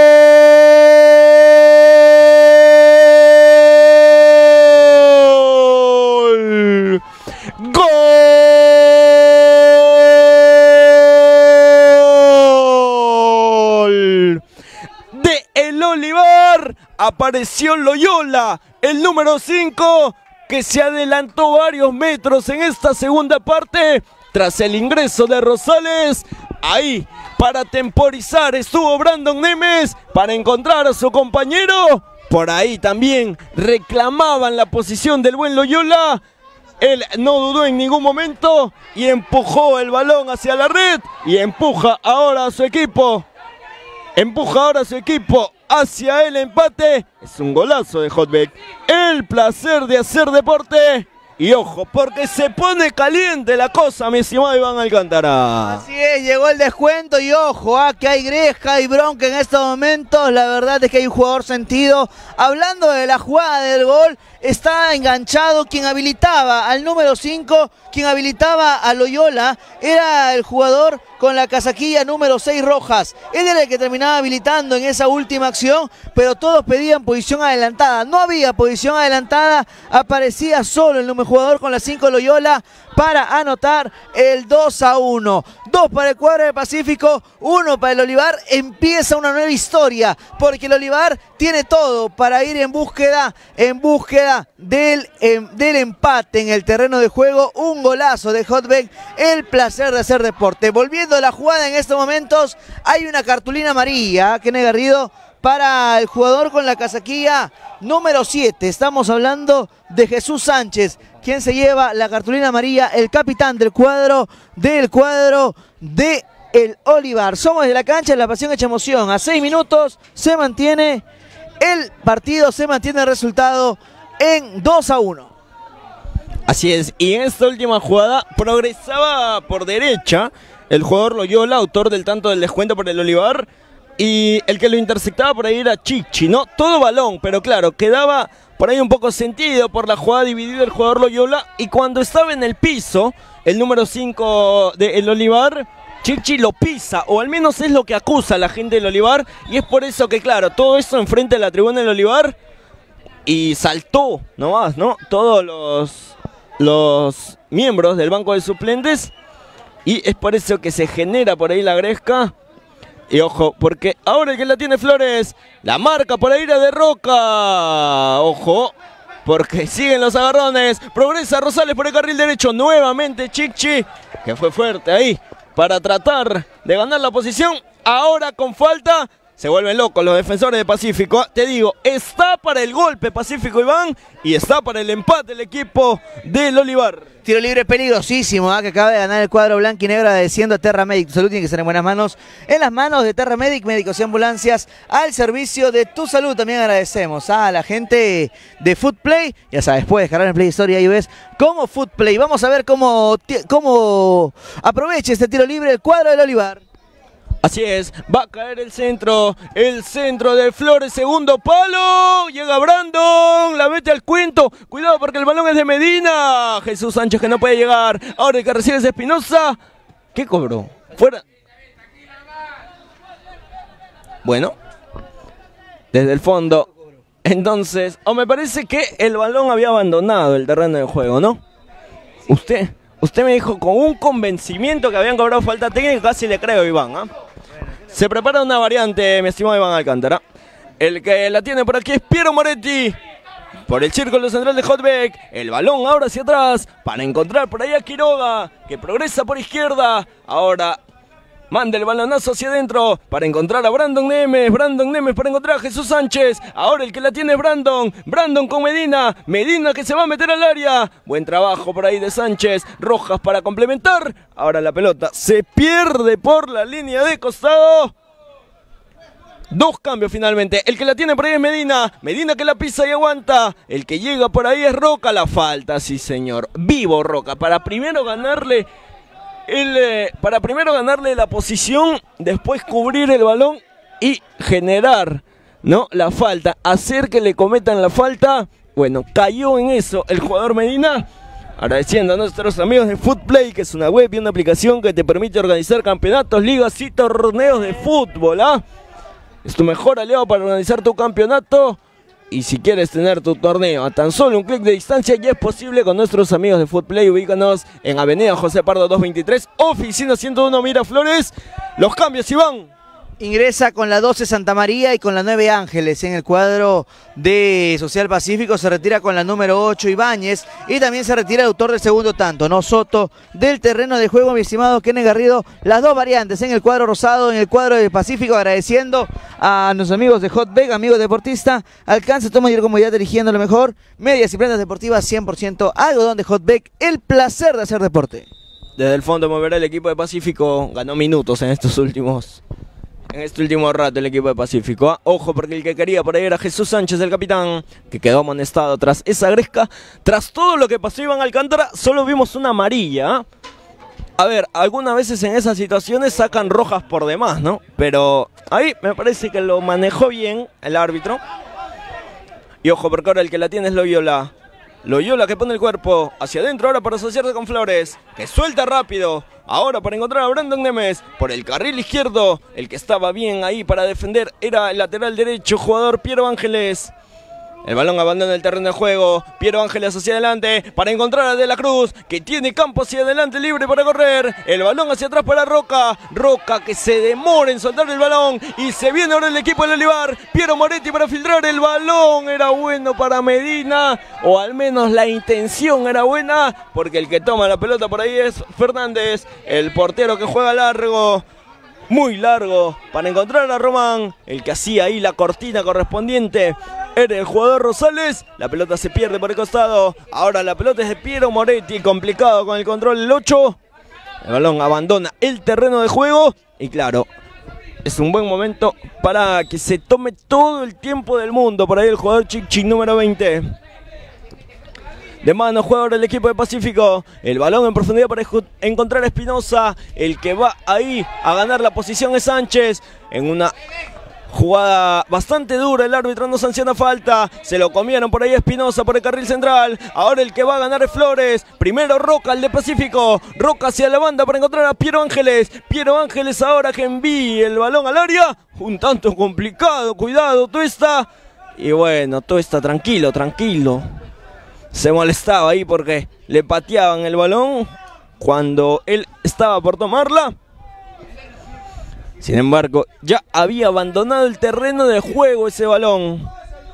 ¡Gol! De el Olivar. Apareció Loyola, el número 5, que se adelantó varios metros en esta segunda parte tras el ingreso de Rosales. Ahí para temporizar estuvo Brandon Nemes para encontrar a su compañero. Por ahí también reclamaban la posición del buen Loyola. Él no dudó en ningún momento y empujó el balón hacia la red y empuja ahora a su equipo. Empuja ahora a su equipo hacia el empate. Es un golazo de Hotbeck. El placer de hacer deporte. Y ojo, porque se pone caliente la cosa, mi estimado Iván Alcántara. Así es, llegó el descuento y ojo, que hay gresca y bronca en estos momentos. La verdad es que hay un jugador sentido. Hablando de la jugada del gol, está enganchado quien habilitaba al número 5, quien habilitaba a Loyola, era el jugador con la casaquilla número 6 Rojas. Él era el que terminaba habilitando en esa última acción, pero todos pedían posición adelantada. No había posición adelantada, aparecía solo el número jugador con la 5 Loyola para anotar el 2-1. 2 para el cuadro de Pacífico, 1 para el Olivar. Empieza una nueva historia, porque el Olivar tiene todo para ir en búsqueda del empate en el terreno de juego. Un golazo de Hotbeck, el placer de hacer deporte. Volviendo a la jugada en estos momentos, hay una cartulina amarilla, Kenneth Garrido, para el jugador con la casaquilla número 7. Estamos hablando de Jesús Sánchez, quien se lleva la cartulina amarilla, el capitán del cuadro de el Olivar. Somos de la cancha, la pasión hecha emoción. A 6 minutos se mantiene el partido, se mantiene el resultado en 2-1. Así es, y en esta última jugada progresaba por derecha el jugador Loyola, autor del tanto del descuento por el Olivar, y el que lo interceptaba por ahí era Chichi, ¿no? Todo balón, pero claro, quedaba por ahí un poco sentido por la jugada dividida el jugador Loyola, y cuando estaba en el piso, el número 5 del Olivar, Chichi lo pisa, o al menos es lo que acusa la gente del Olivar, y es por eso que, claro, todo eso enfrente de la tribuna del Olivar, y saltó nomás, ¿no? Todos los miembros del banco de suplentes, y es por eso que se genera por ahí la gresca. Y ojo, porque ahora el que la tiene Flores, la marca por ahí de Roca. Ojo, porque siguen los agarrones. Progresa Rosales por el carril derecho. Nuevamente Chichi, que fue fuerte ahí para tratar de ganar la posición. Ahora con falta, se vuelven locos los defensores de Pacífico. Te digo, está para el golpe Pacífico, Iván, y está para el empate el equipo del Olivar. Tiro libre peligrosísimo, que acaba de ganar el cuadro blanco y negro, agradeciendo a Terra Medic. Tu salud tiene que ser en buenas manos. En las manos de Terra Medic, médicos y ambulancias al servicio de tu salud. También agradecemos a la gente de Foodplay. Ya sabes, puedes descargar en Play Store y ahí ves como Foodplay. Vamos a ver cómo aprovecha este tiro libre el cuadro del Olivar. Así es, va a caer el centro de Flores, segundo palo, llega Brandon, la mete al cuento, cuidado porque el balón es de Medina, Jesús Sánchez que no puede llegar, ahora el que recibe es Espinosa, ¿qué cobró? Fuera. Bueno, desde el fondo, entonces, me parece que el balón había abandonado el terreno de juego, ¿no? Usted me dijo con un convencimiento que habían cobrado falta técnica, casi le creo, Iván, ¿ah? Se prepara una variante, mi estimado Iván Alcántara. El que la tiene por aquí es Piero Moretti. Por el círculo central de Hotbeck. El balón ahora hacia atrás para encontrar por ahí a Quiroga, que progresa por izquierda. Ahora manda el balonazo hacia adentro para encontrar a Brandon Nemes. Brandon Nemes para encontrar a Jesús Sánchez. Ahora el que la tiene es Brandon. Brandon con Medina. Medina que se va a meter al área. Buen trabajo por ahí de Sánchez. Rojas para complementar. Ahora la pelota se pierde por la línea de costado. Dos cambios finalmente. El que la tiene por ahí es Medina. Medina que la pisa y aguanta. El que llega por ahí es Roca. La falta, sí señor. Vivo Roca para primero ganarle la posición, después cubrir el balón y generar, ¿no?, la falta, hacer que le cometan la falta. Bueno, cayó en eso el jugador Medina. Agradeciendo a nuestros amigos de Foodplay, que es una web y una aplicación que te permite organizar campeonatos, ligas y torneos de fútbol, ¿ah? Es tu mejor aliado para organizar tu campeonato. Y si quieres tener tu torneo a tan solo un clic de distancia, ya es posible con nuestros amigos de Foodplay. Ubícanos en Avenida José Pardo 223, Oficina 101 Miraflores. Los cambios, Iván. Ingresa con la 12 Santa María y con la 9 Ángeles en el cuadro de Social Pacífico. Se retira con la número 8 Ibáñez y también se retira el autor del segundo tanto, ¿no?, Soto, del terreno de juego, mi estimado Kenneth Garrido. Las dos variantes en el cuadro rosado, en el cuadro de Pacífico, agradeciendo a nuestros amigos de Hotbeck, amigos deportistas. Alcance, toma y comodidad eligiendo lo mejor. Medias y prendas deportivas 100% algodón de Hotbeck. El placer de hacer deporte. Desde el fondo moverá el equipo de Pacífico. Ganó minutos en estos últimos en este último rato el equipo de Pacífico. Ojo, porque el que quería por ahí era Jesús Sánchez, el capitán, que quedó amonestado tras esa gresca. Tras todo lo que pasó Iván Alcántara, solo vimos una amarilla. A ver, algunas veces en esas situaciones sacan rojas por demás, ¿no? Pero ahí me parece que lo manejó bien el árbitro. Y ojo, porque ahora el que la tiene es Loyola. Loyola que pone el cuerpo hacia adentro ahora para asociarse con Flores, que suelta rápido. Ahora para encontrar a Brandon Nemes por el carril izquierdo. El que estaba bien ahí para defender era el lateral derecho, jugador Piero Ángeles. El balón abandona el terreno de juego. Piero Ángeles hacia adelante para encontrar a De la Cruz, que tiene campo hacia adelante libre para correr. El balón hacia atrás para Roca. Roca que se demora en soltar el balón. Y se viene ahora el equipo del Olivar. Piero Moretti para filtrar el balón. Era bueno para Medina. O al menos la intención era buena. Porque el que toma la pelota por ahí es Fernández. El portero que juega largo. Muy largo para encontrar a Román. El que hacía ahí la cortina correspondiente era el jugador Rosales. La pelota se pierde por el costado. Ahora la pelota es de Piero Moretti. Complicado con el control del 8. El balón abandona el terreno de juego. Y claro, es un buen momento para que se tome todo el tiempo del mundo. Por ahí el jugador Chichi número 20. De mano juega ahora el equipo de Pacífico. El balón en profundidad para encontrar a Espinosa. El que va ahí a ganar la posición es Sánchez. En una jugada bastante dura, el árbitro no sanciona falta. Se lo comieron por ahí Espinosa por el carril central. Ahora el que va a ganar es Flores. Primero Roca, el de Pacífico. Roca hacia la banda para encontrar a Piero Ángeles. Piero Ángeles ahora que envíe el balón al área. Un tanto complicado, cuidado, Tuesta. Y bueno, Tuesta tranquilo, tranquilo. Se molestaba ahí porque le pateaban el balón cuando él estaba por tomarla. Sin embargo, ya había abandonado el terreno de juego ese balón.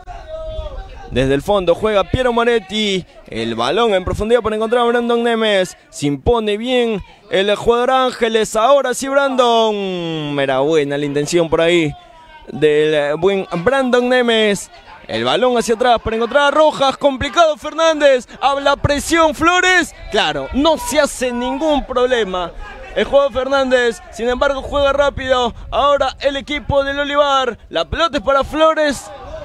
Desde el fondo juega Piero Moretti. El balón en profundidad para encontrar a Brandon Nemes. Se impone bien el jugador Ángeles. Ahora sí Brandon. Era buena la intención por ahí del buen Brandon Nemes. El balón hacia atrás para encontrar a Rojas. Complicado Fernández. Habla presión Flores. Claro, no se hace ningún problema el juego Fernández. Sin embargo juega rápido. Ahora el equipo del Olivar. La pelota es para Flores.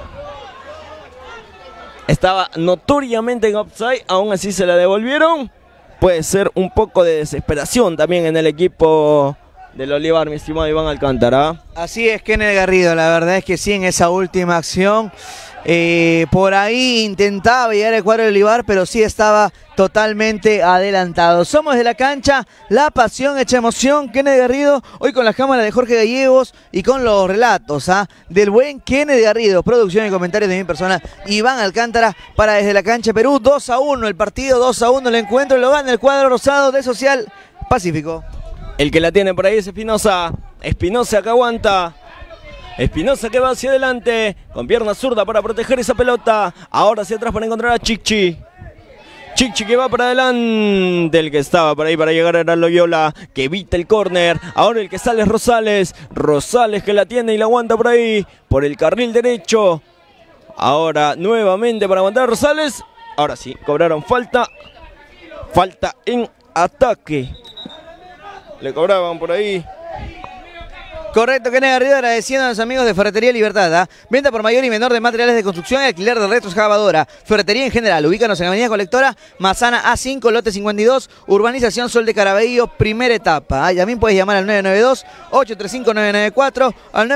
Estaba notoriamente en offside. Aún así se la devolvieron. Puede ser un poco de desesperación también en el equipo del Olivar, mi estimado Iván Alcántara. Así es, Kenneth Garrido, la verdad es que sí, en esa última acción por ahí intentaba llegar al cuadro del Olivar, pero sí estaba totalmente adelantado. Somos de la cancha, la pasión hecha emoción. Kenneth Garrido, hoy con las cámaras de Jorge Gallegos y con los relatos del buen Kenneth Garrido. Producción y comentarios de mi persona, Iván Alcántara, para Desde la Cancha Perú. 2-1 el partido, 2-1 el encuentro, lo gana el cuadro rosado de Social Pacífico. El que la tiene por ahí es Espinosa. Espinosa que aguanta. Espinosa que va hacia adelante con pierna zurda para proteger esa pelota. Ahora hacia atrás para encontrar a Chichi. Chichi que va para adelante. El que estaba por ahí para llegar era Loyola, que evita el córner. Ahora el que sale es Rosales. Rosales que la tiene y la aguanta por ahí, por el carril derecho. Ahora nuevamente para aguantar a Rosales. Ahora sí, cobraron falta. Falta en ataque. Le cobraban por ahí. Correcto, Kenneth Garrido, agradeciendo a los amigos de Ferretería Libertad. Venta por mayor y menor de materiales de construcción y alquiler de restos excavadora. Ferretería en general. Ubícanos en Avenida Colectora, Mazana A5, lote 52, Urbanización Sol de Caraballo, primera etapa. También puedes llamar al 992-835-994, al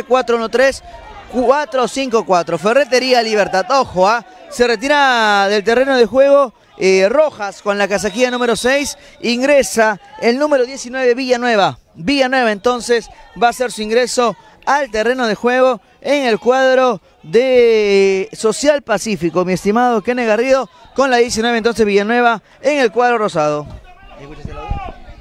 987-413-454. Ferretería Libertad. Ojo, se retira del terreno de juego Rojas con la casaquilla número 6. Ingresa el número 19, Villanueva. Villanueva entonces va a hacer su ingreso al terreno de juego en el cuadro de Social Pacífico, mi estimado Kenneth Garrido, con la 19 entonces Villanueva en el cuadro rosado. ¿Escuchaste el audio?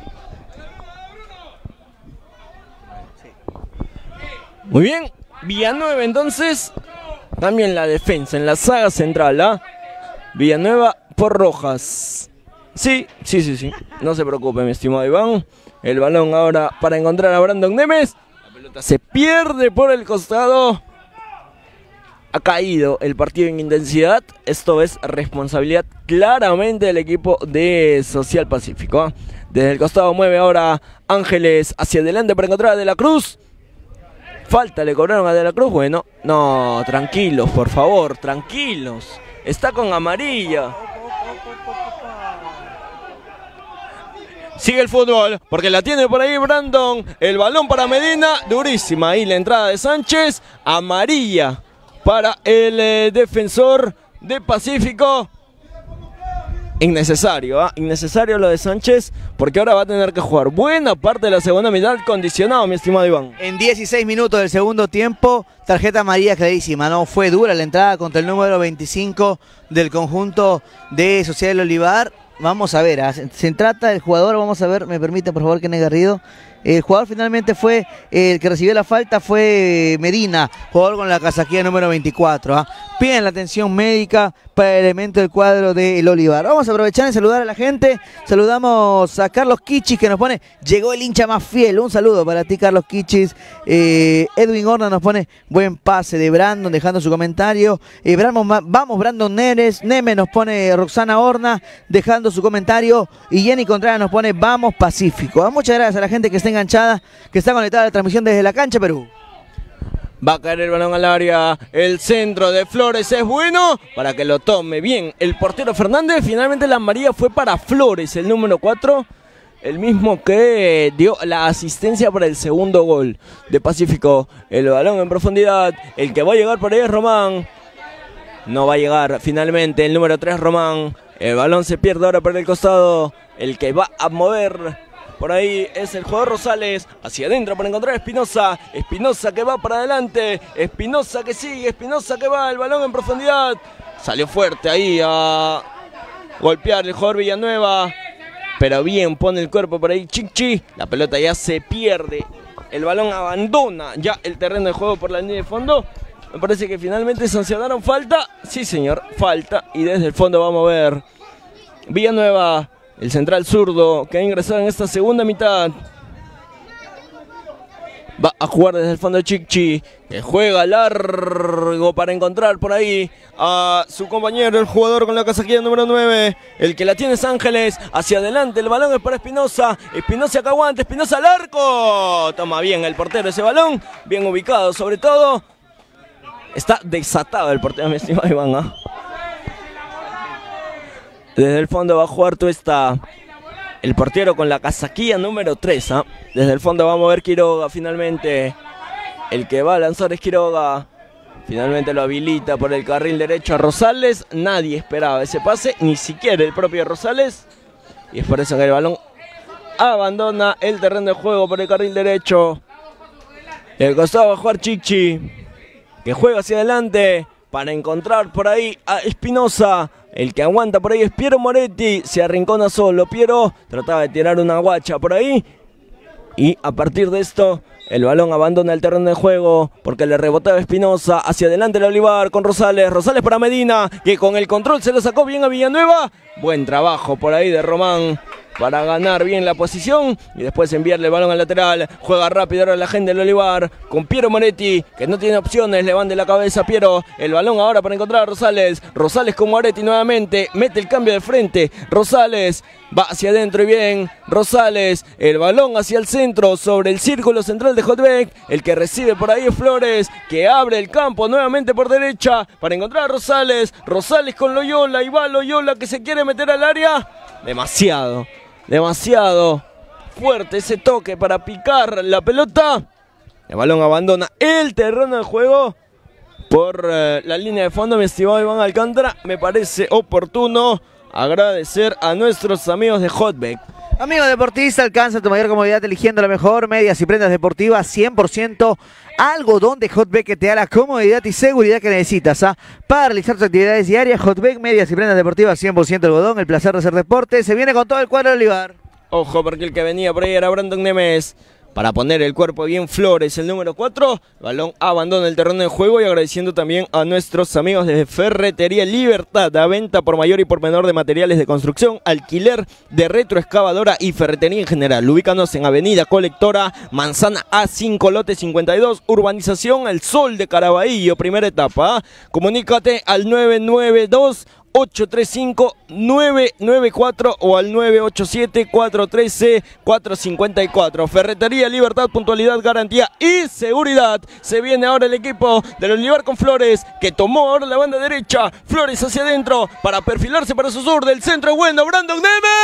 Sí. Muy bien, Villanueva entonces, también la defensa en la saga central, Villanueva por Rojas. Sí, no se preocupe, mi estimado Iván. El balón ahora para encontrar a Brandon Nemes. La pelota se pierde por el costado. Ha caído el partido en intensidad. Esto es responsabilidad claramente del equipo de Social Pacífico. Desde el costado mueve ahora Ángeles hacia adelante para encontrar a De la Cruz. Falta le cobraron a De la Cruz. Bueno, no, tranquilos, por favor, tranquilos. Está con amarilla. Sigue el fútbol, porque la tiene por ahí Brandon. El balón para Medina, durísima ahí la entrada de Sánchez. Amarilla para el defensor de Pacífico. Innecesario, innecesario lo de Sánchez, porque ahora va a tener que jugar buena parte de la segunda mitad condicionado, mi estimado Iván. En 16 minutos del segundo tiempo, tarjeta amarilla clarísima, ¿no? Fue dura la entrada contra el número 25 del conjunto de Sociedad del Olivar. Vamos a ver, se trata del jugador, vamos a ver, me permite por favor, Kenneth Garrido. El jugador finalmente fue, el que recibió la falta fue Medina, jugador con la casaquilla número 24. Piden la atención médica para el elemento del cuadro del Olivar. Vamos a aprovechar y saludar a la gente. Saludamos a Carlos Kichis que nos pone, llegó el hincha más fiel. Un saludo para ti, Carlos Kichis. Edwin Horna nos pone, buen pase de Brandon, dejando su comentario. Vamos Brandon Nemes nos pone Roxana Horna, dejando su comentario. Y Jenny Contreras nos pone, vamos Pacífico. Muchas gracias a la gente que está enganchada, que está conectada a la transmisión desde la cancha Perú. Va a caer el balón al área, el centro de Flores es bueno para que lo tome bien el portero Fernández. Finalmente la amarilla fue para Flores, el número 4, el mismo que dio la asistencia para el segundo gol de Pacífico. El balón en profundidad, el que va a llegar por ahí es Román. No va a llegar finalmente el número 3 Román. El balón se pierde ahora por el costado, el que va a mover por ahí es el jugador Rosales, hacia adentro para encontrar a Espinosa. Espinosa que va para adelante, Espinosa que sigue, Espinosa que va, el balón en profundidad. Salió fuerte ahí a golpear el jugador Villanueva, pero bien pone el cuerpo por ahí Chichi. La pelota ya se pierde, el balón abandona ya el terreno de juego por la línea de fondo. Me parece que finalmente sancionaron falta. Sí señor, falta, y desde el fondo vamos a ver Villanueva, el central zurdo que ha ingresado en esta segunda mitad. Va a jugar desde el fondo Chichi, que juega largo para encontrar por ahí a su compañero, el jugador con la casaquilla número 9. El que la tiene es Ángeles, hacia adelante, el balón es para Espinosa. Espinosa que aguanta, Espinosa al arco. Toma bien el portero ese balón, bien ubicado sobre todo. Está desatado el portero, mi estimado Iván. Desde el fondo va a jugar el portero con la casaquilla número 3. Desde el fondo vamos a ver Quiroga finalmente. El que va a lanzar es Quiroga. Finalmente lo habilita por el carril derecho a Rosales. Nadie esperaba ese pase, ni siquiera el propio Rosales. Y es por eso que el balón abandona el terreno de juego por el carril derecho. El costado va a jugar Chichi, que juega hacia adelante para encontrar por ahí a Espinosa. El que aguanta por ahí es Piero Moretti, se arrincona solo. Piero trataba de tirar una guacha por ahí. Y a partir de esto, el balón abandona el terreno de juego porque le rebotaba Espinosa. Hacia adelante el Olivar con Rosales. Rosales para Medina, que con el control se lo sacó bien a Villanueva. Buen trabajo por ahí de Román para ganar bien la posición y después enviarle el balón al lateral. Juega rápido ahora la gente del Olivar con Piero Moretti, que no tiene opciones. Levante la cabeza Piero. El balón ahora para encontrar a Rosales. Rosales con Moretti nuevamente. Mete el cambio de frente. Rosales va hacia adentro y bien. Rosales. El balón hacia el centro sobre el círculo central de Hotbeck. El que recibe por ahí es Flores, que abre el campo nuevamente por derecha para encontrar a Rosales. Rosales con Loyola. Y va Loyola que se quiere meter al área. Demasiado fuerte ese toque para picar la pelota. El balón abandona el terreno de juego por la línea de fondo, mi estimado Iván Alcántara. Me parece oportuno agradecer a nuestros amigos de Hotbeck. Amigo deportista, alcanza tu mayor comodidad eligiendo la mejor medias y prendas deportivas 100% algodón de Hotbeck, que te da la comodidad y seguridad que necesitas para realizar tus actividades diarias. Hotbeck, medias y prendas deportivas 100% algodón, el placer de hacer deporte. Se viene con todo el cuadro de Olivar. Ojo, porque el que venía por ahí era Brandon Nemes. Para poner el cuerpo bien Flores, el número 4. El balón abandona el terreno de juego y agradeciendo también a nuestros amigos de Ferretería Libertad. A venta por mayor y por menor de materiales de construcción, alquiler de retroexcavadora y ferretería en general. Ubícanos en Avenida Colectora, Manzana A5, lote 52, urbanización El Sol de Caraballo, primera etapa. Comunícate al 992 835-994 o al 987-413-454. Ferretería Libertad, puntualidad, garantía y seguridad. Se viene ahora el equipo del Olivar con Flores, que tomó ahora la banda derecha. Flores hacia adentro para perfilarse para su sur. Del centro es bueno, Brandon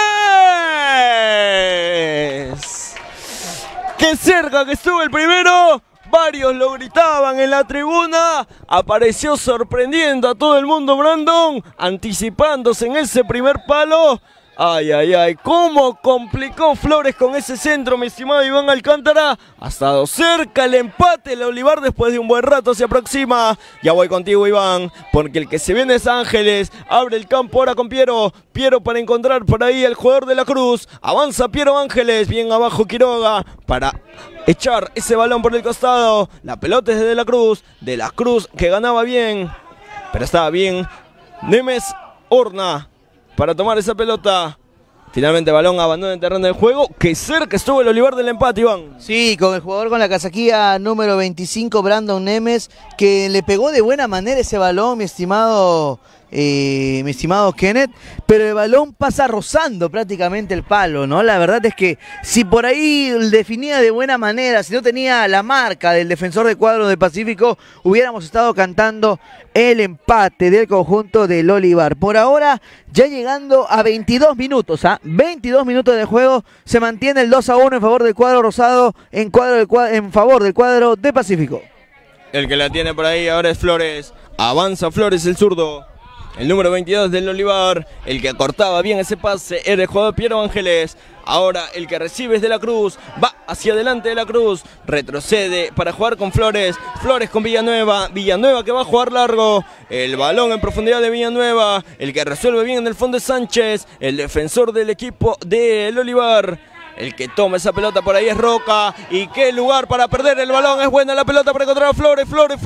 Nemes. ¡Qué cerca que estuvo el primero! Varios lo gritaban en la tribuna. Apareció sorprendiendo a todo el mundo Brandon, anticipándose en ese primer palo. Ay, ay, ay, cómo complicó Flores con ese centro, mi estimado Iván Alcántara. Ha estado cerca el empate, el Olivar después de un buen rato se aproxima. Ya voy contigo, Iván, porque el que se viene es Ángeles. Abre el campo ahora con Piero. Piero para encontrar por ahí el jugador de la Cruz. Avanza Piero Ángeles, bien abajo Quiroga para echar ese balón por el costado. La pelota es de la Cruz que ganaba bien, pero estaba bien Nemes Horna para tomar esa pelota. Finalmente balón abandona el terreno de juego. Que cerca estuvo el Olivar del empate, Iván. Sí, con el jugador con la casaquilla número 25, Brandon Nemes, que le pegó de buena manera ese balón, mi estimado Kenneth, pero el balón pasa rozando prácticamente el palo, ¿no? La verdad es que si por ahí definía de buena manera, si no tenía la marca del defensor de cuadro de Pacífico, hubiéramos estado cantando el empate del conjunto del Olivar. Por ahora, ya llegando a 22 minutos, 22 minutos de juego, se mantiene el 2-1 en favor del cuadro rosado, en favor del cuadro de Pacífico. El que la tiene por ahí ahora es Flores. Avanza Flores, el zurdo. El número 22 del Olivar, el que cortaba bien ese pase, era el jugador Piero Ángeles. Ahora el que recibe es de la Cruz, va hacia adelante de la Cruz, retrocede para jugar con Flores. Flores con Villanueva, Villanueva que va a jugar largo. El balón en profundidad de Villanueva, el que resuelve bien en el fondo es Sánchez, el defensor del equipo del Olivar. El que toma esa pelota por ahí es Roca. Y qué lugar para perder el balón. Es buena la pelota para encontrar a Flores. ¡Flores!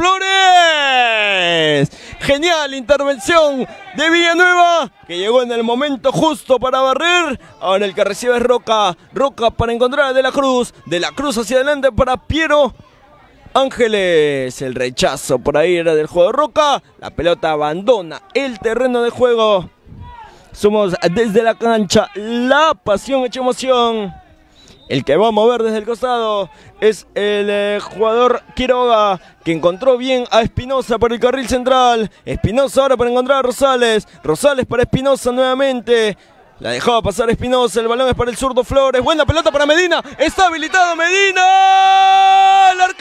Genial intervención de Villanueva, que llegó en el momento justo para barrer. Ahora el que recibe es Roca. Roca para encontrar a De la Cruz. De la Cruz hacia adelante para Piero Ángeles. El rechazo por ahí era del juego de Roca. La pelota abandona el terreno de juego. Somos desde la cancha, la pasión hecha emoción. El que va a mover desde el costado es el jugador Quiroga, que encontró bien a Espinosa por el carril central. Espinosa ahora para encontrar a Rosales. Rosales para Espinosa nuevamente. La dejaba pasar Espinosa, el balón es para el zurdo Flores. Buena pelota para Medina, está habilitado Medina. ¡El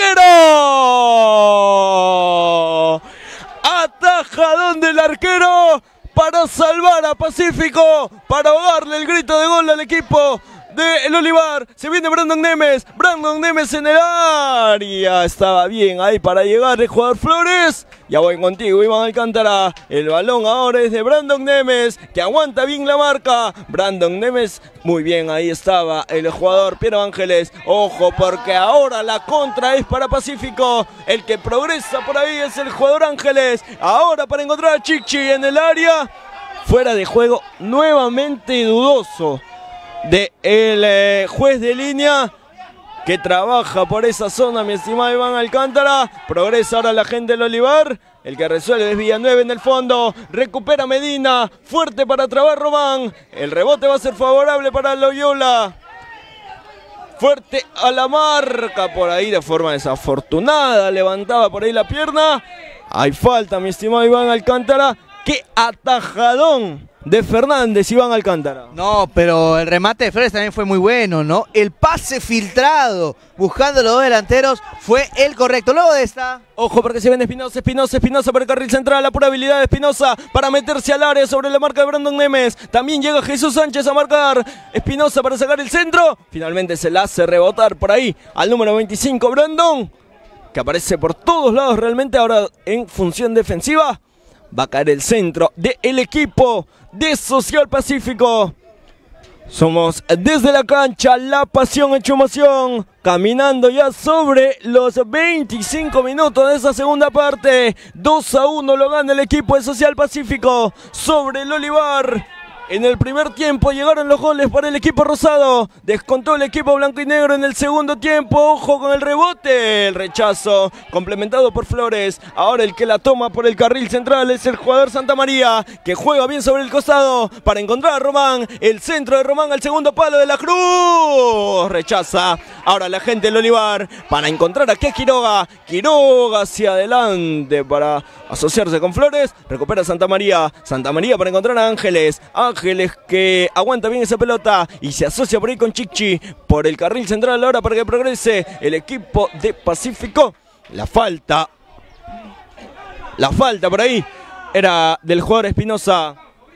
arquero! Atajadón del arquero para salvar a Pacífico, para ahogarle el grito de gol al equipo del Olivar. Se viene Brandon Nemes en el área. Estaba bien ahí para llegar el jugador Flores. Ya voy contigo, Iván Alcántara. El balón ahora es de Brandon Nemes, que aguanta bien la marca. Brandon Nemes, muy bien, ahí estaba el jugador Piero Ángeles. Ojo, porque ahora la contra es para Pacífico. El que progresa por ahí es el jugador Ángeles. Ahora para encontrar a Chichi en el área. Fuera de juego nuevamente dudoso de el juez de línea, que trabaja por esa zona, mi estimado Iván Alcántara. Progresa ahora la gente del Olivar. El que resuelve es Villanueva en el fondo. Recupera Medina. Fuerte para trabar Román. El rebote va a ser favorable para Loyola. Fuerte a la marca por ahí de forma desafortunada. Levantaba por ahí la pierna. Hay falta, mi estimado Iván Alcántara. ¡Qué atajadón de Fernández, Iván Alcántara! No, pero el remate de Flores también fue muy bueno, ¿no? El pase filtrado, buscando los dos delanteros, fue el correcto. Luego de esta... Ojo porque se viene Espinosa por el carril central. La pura habilidad de Espinosa para meterse al área sobre la marca de Brandon Nemes. También llega Jesús Sánchez a marcar. Espinosa para sacar el centro. Finalmente se la hace rebotar por ahí al número 25, Brandon, que aparece por todos lados realmente ahora en función defensiva. Va a caer el centro del equipo de Social Pacífico. Somos desde la cancha, la pasión hecha emoción. Caminando ya sobre los 25 minutos de esa segunda parte. 2-1 lo gana el equipo de Social Pacífico sobre el Olivar. En el primer tiempo llegaron los goles para el equipo rosado. Descontó el equipo blanco y negro en el segundo tiempo. Ojo con el rebote. El rechazo complementado por Flores. Ahora el que la toma por el carril central es el jugador Santamaría, que juega bien sobre el costado para encontrar a Román. El centro de Román al segundo palo de la Cruz. Rechaza. Ahora la gente del Olivar para encontrar aquí a Quiroga. Quiroga hacia adelante para asociarse con Flores. Recupera Santamaría. Santamaría para encontrar a Ángeles. Ángeles que aguanta bien esa pelota y se asocia por ahí con Chichi por el carril central ahora para que progrese el equipo de Pacífico. La falta por ahí era del jugador Espinosa.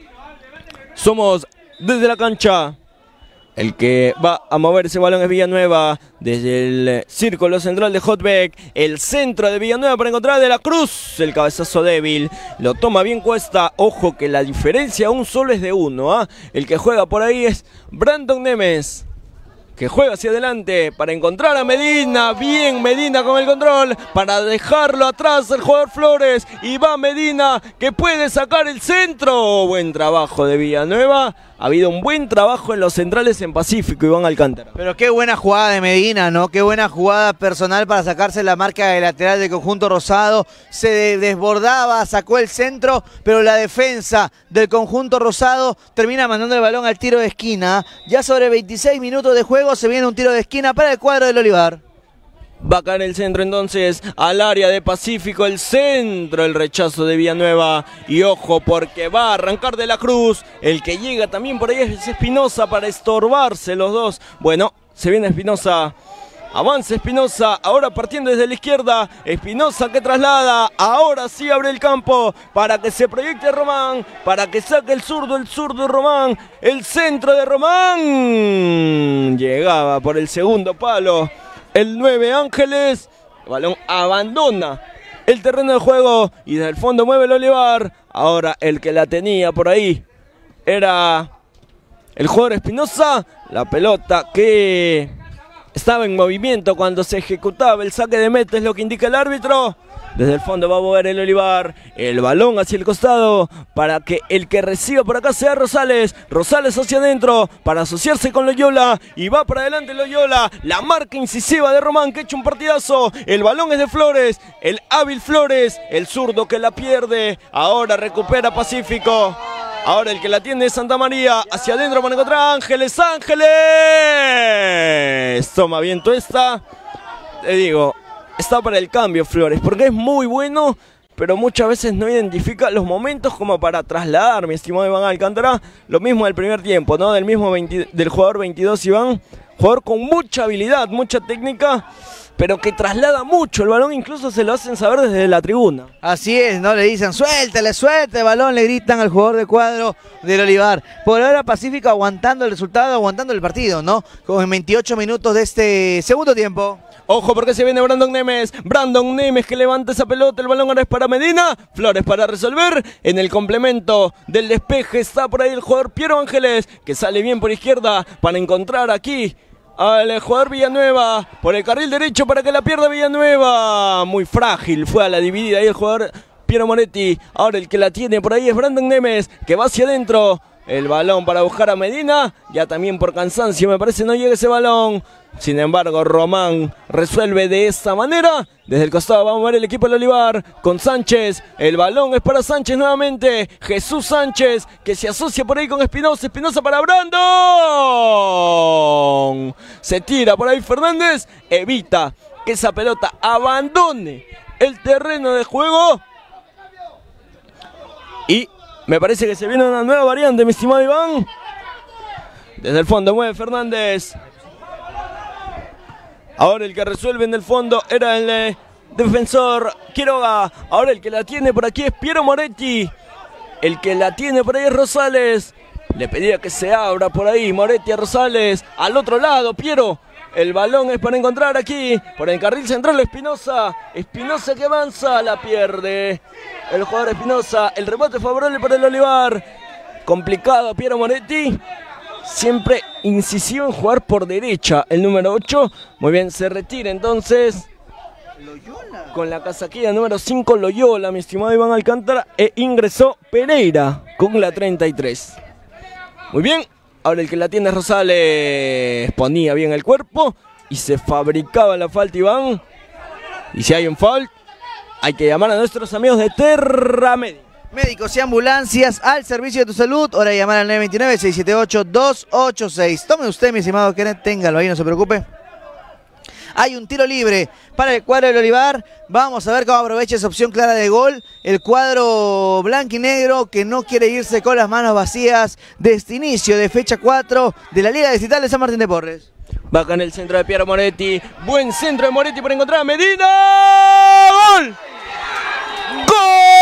Somos desde la cancha. El que va a mover ese balón es Villanueva desde el círculo central de Hotbeck. El centro de Villanueva para encontrar a De la Cruz. El cabezazo débil. Lo toma bien Cuesta. Ojo que la diferencia aún solo es de uno. El que juega por ahí es Brandon Nemes, que juega hacia adelante para encontrar a Medina. Bien Medina con el control para dejarlo atrás el jugador Flores. Y va Medina que puede sacar el centro. Buen trabajo de Villanueva. Ha habido un buen trabajo en los centrales en Pacífico, Iván Alcántara. Pero qué buena jugada de Medina, ¿no? Qué buena jugada personal para sacarse la marca de lateral del conjunto rosado. Se desbordaba, sacó el centro, pero la defensa del conjunto rosado termina mandando el balón al tiro de esquina. Ya sobre 26 minutos de juego se viene un tiro de esquina para el cuadro del Olivar. Va a caer el centro entonces al área de Pacífico, el centro, el rechazo de Villanueva. Y ojo porque va a arrancar De la Cruz. El que llega también por ahí es Espinosa para estorbarse los dos. Bueno, se viene Espinosa. Avanza Espinosa, ahora partiendo desde la izquierda. Espinosa que traslada, ahora sí abre el campo para que se proyecte Román, para que saque el zurdo Román. El centro de Román. Llegaba por el segundo palo el 9 Ángeles. El balón abandona el terreno de juego y desde el fondo mueve el Olivar. Ahora el que la tenía por ahí era el jugador Espinosa. La pelota que estaba en movimiento cuando se ejecutaba el saque de meta es lo que indica el árbitro. Desde el fondo va a mover el Olivar. El balón hacia el costado para que el que reciba por acá sea Rosales. Rosales hacia adentro para asociarse con Loyola. Y va para adelante Loyola. La marca incisiva de Román que echa un partidazo. El balón es de Flores. El hábil Flores. El zurdo que la pierde. Ahora recupera Pacífico. Ahora el que la tiene es Santamaría. Hacia adentro para encontrar a Ángeles. ¡Ángeles! Toma viento esta. Te digo, está para el cambio Flores, porque es muy bueno, pero muchas veces no identifica los momentos como para trasladar, mi estimado Iván Alcántara. Lo mismo del primer tiempo, ¿no? Del jugador 22, Iván. Jugador con mucha habilidad, mucha técnica, pero que traslada mucho el balón, incluso se lo hacen saber desde la tribuna. Así es, ¿no? Le dicen, suéltale, suelte el balón, le gritan al jugador de cuadro del Olivar. Por ahora Pacífico aguantando el resultado, aguantando el partido, ¿no? Con 28 minutos de este segundo tiempo. Ojo porque se viene Brandon Nemes. Brandon Nemes que levanta esa pelota. El balón ahora es para Medina. Flores para resolver. En el complemento del despeje está por ahí el jugador Piero Ángeles, que sale bien por izquierda para encontrar aquí al jugador Villanueva por el carril derecho para que la pierda Villanueva. Muy frágil fue a la dividida ahí el jugador Piero Moretti. Ahora el que la tiene por ahí es Brandon Nemes, que va hacia adentro. El balón para buscar a Medina. Ya también por cansancio me parece no llega ese balón. Sin embargo Román resuelve de esta manera. Desde el costado va a mover el equipo del Olivar con Sánchez. El balón es para Sánchez nuevamente. Jesús Sánchez que se asocia por ahí con Espinosa. Espinosa para Brandon. Se tira por ahí Fernández. Evita que esa pelota abandone el terreno de juego. Y me parece que se viene una nueva variante, mi estimado Iván. Desde el fondo mueve Fernández. Ahora el que resuelve en el fondo era el defensor Quiroga. Ahora el que la tiene por aquí es Piero Moretti. El que la tiene por ahí es Rosales. Le pedía que se abra por ahí Moretti a Rosales. Al otro lado Piero. El balón es para encontrar aquí por el carril central Espinosa. Espinosa que avanza, la pierde el jugador Espinosa. El rebote favorable para el Olivar. Complicado Piero Moretti. Siempre incisivo en jugar por derecha el número 8. Muy bien, se retira entonces Loyola. Con la casaquilla número 5 Loyola, mi estimado Iván Alcántara. E ingresó Pereira con la 33. Muy bien. Ahora el que la tiene Rosales ponía bien el cuerpo y se fabricaba la falta, Iván. Y si hay un foul, hay que llamar a nuestros amigos de Terra Médica. Médicos y ambulancias al servicio de tu salud. Hora de llamar al 929-678-286. Tome usted, mi estimado Kenneth, téngalo ahí, no se preocupe. Hay un tiro libre para el cuadro del Olivar. Vamos a ver cómo aprovecha esa opción clara de gol. El cuadro blanco y negro que no quiere irse con las manos vacías de este inicio de fecha 4 de la Liga Distrital de San Martín de Porres. Baja en el centro de Piero Moretti. Buen centro de Moretti para encontrar a Medina. ¡Gol! ¡Gol!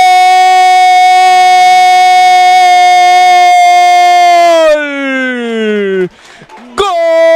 ¡Gol!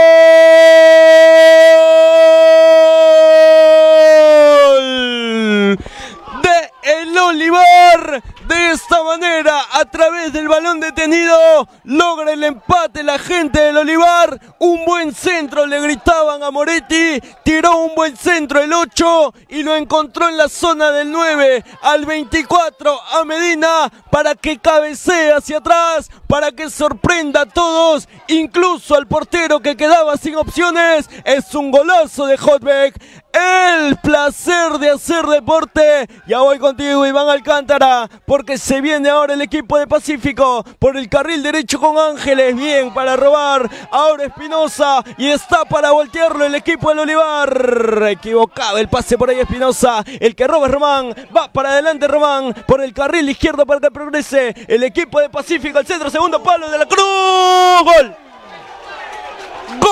De el Olivar. De esta manera, a través del balón detenido, logra el empate la gente del Olivar. Un buen centro, le gritaban a Moretti. Tiró un buen centro el 8 y lo encontró en la zona del 9. Al 24 a Medina para que cabecee hacia atrás, para que sorprenda a todos, incluso al portero que quedaba sin opciones. Es un golazo de Hotbeck. El placer de hacer deporte. Ya voy contigo, Iván Alcántara, porque se viene ahora el equipo de Pacífico por el carril derecho con Ángeles. Bien para robar. Ahora Espinosa y está para voltearlo el equipo del Olivar. Equivocado el pase por ahí Espinosa. El que roba es Román. Va para adelante Román por el carril izquierdo para que progrese el equipo de Pacífico. Al centro, segundo palo de la Cruz. ¡Gol! ¡Gol!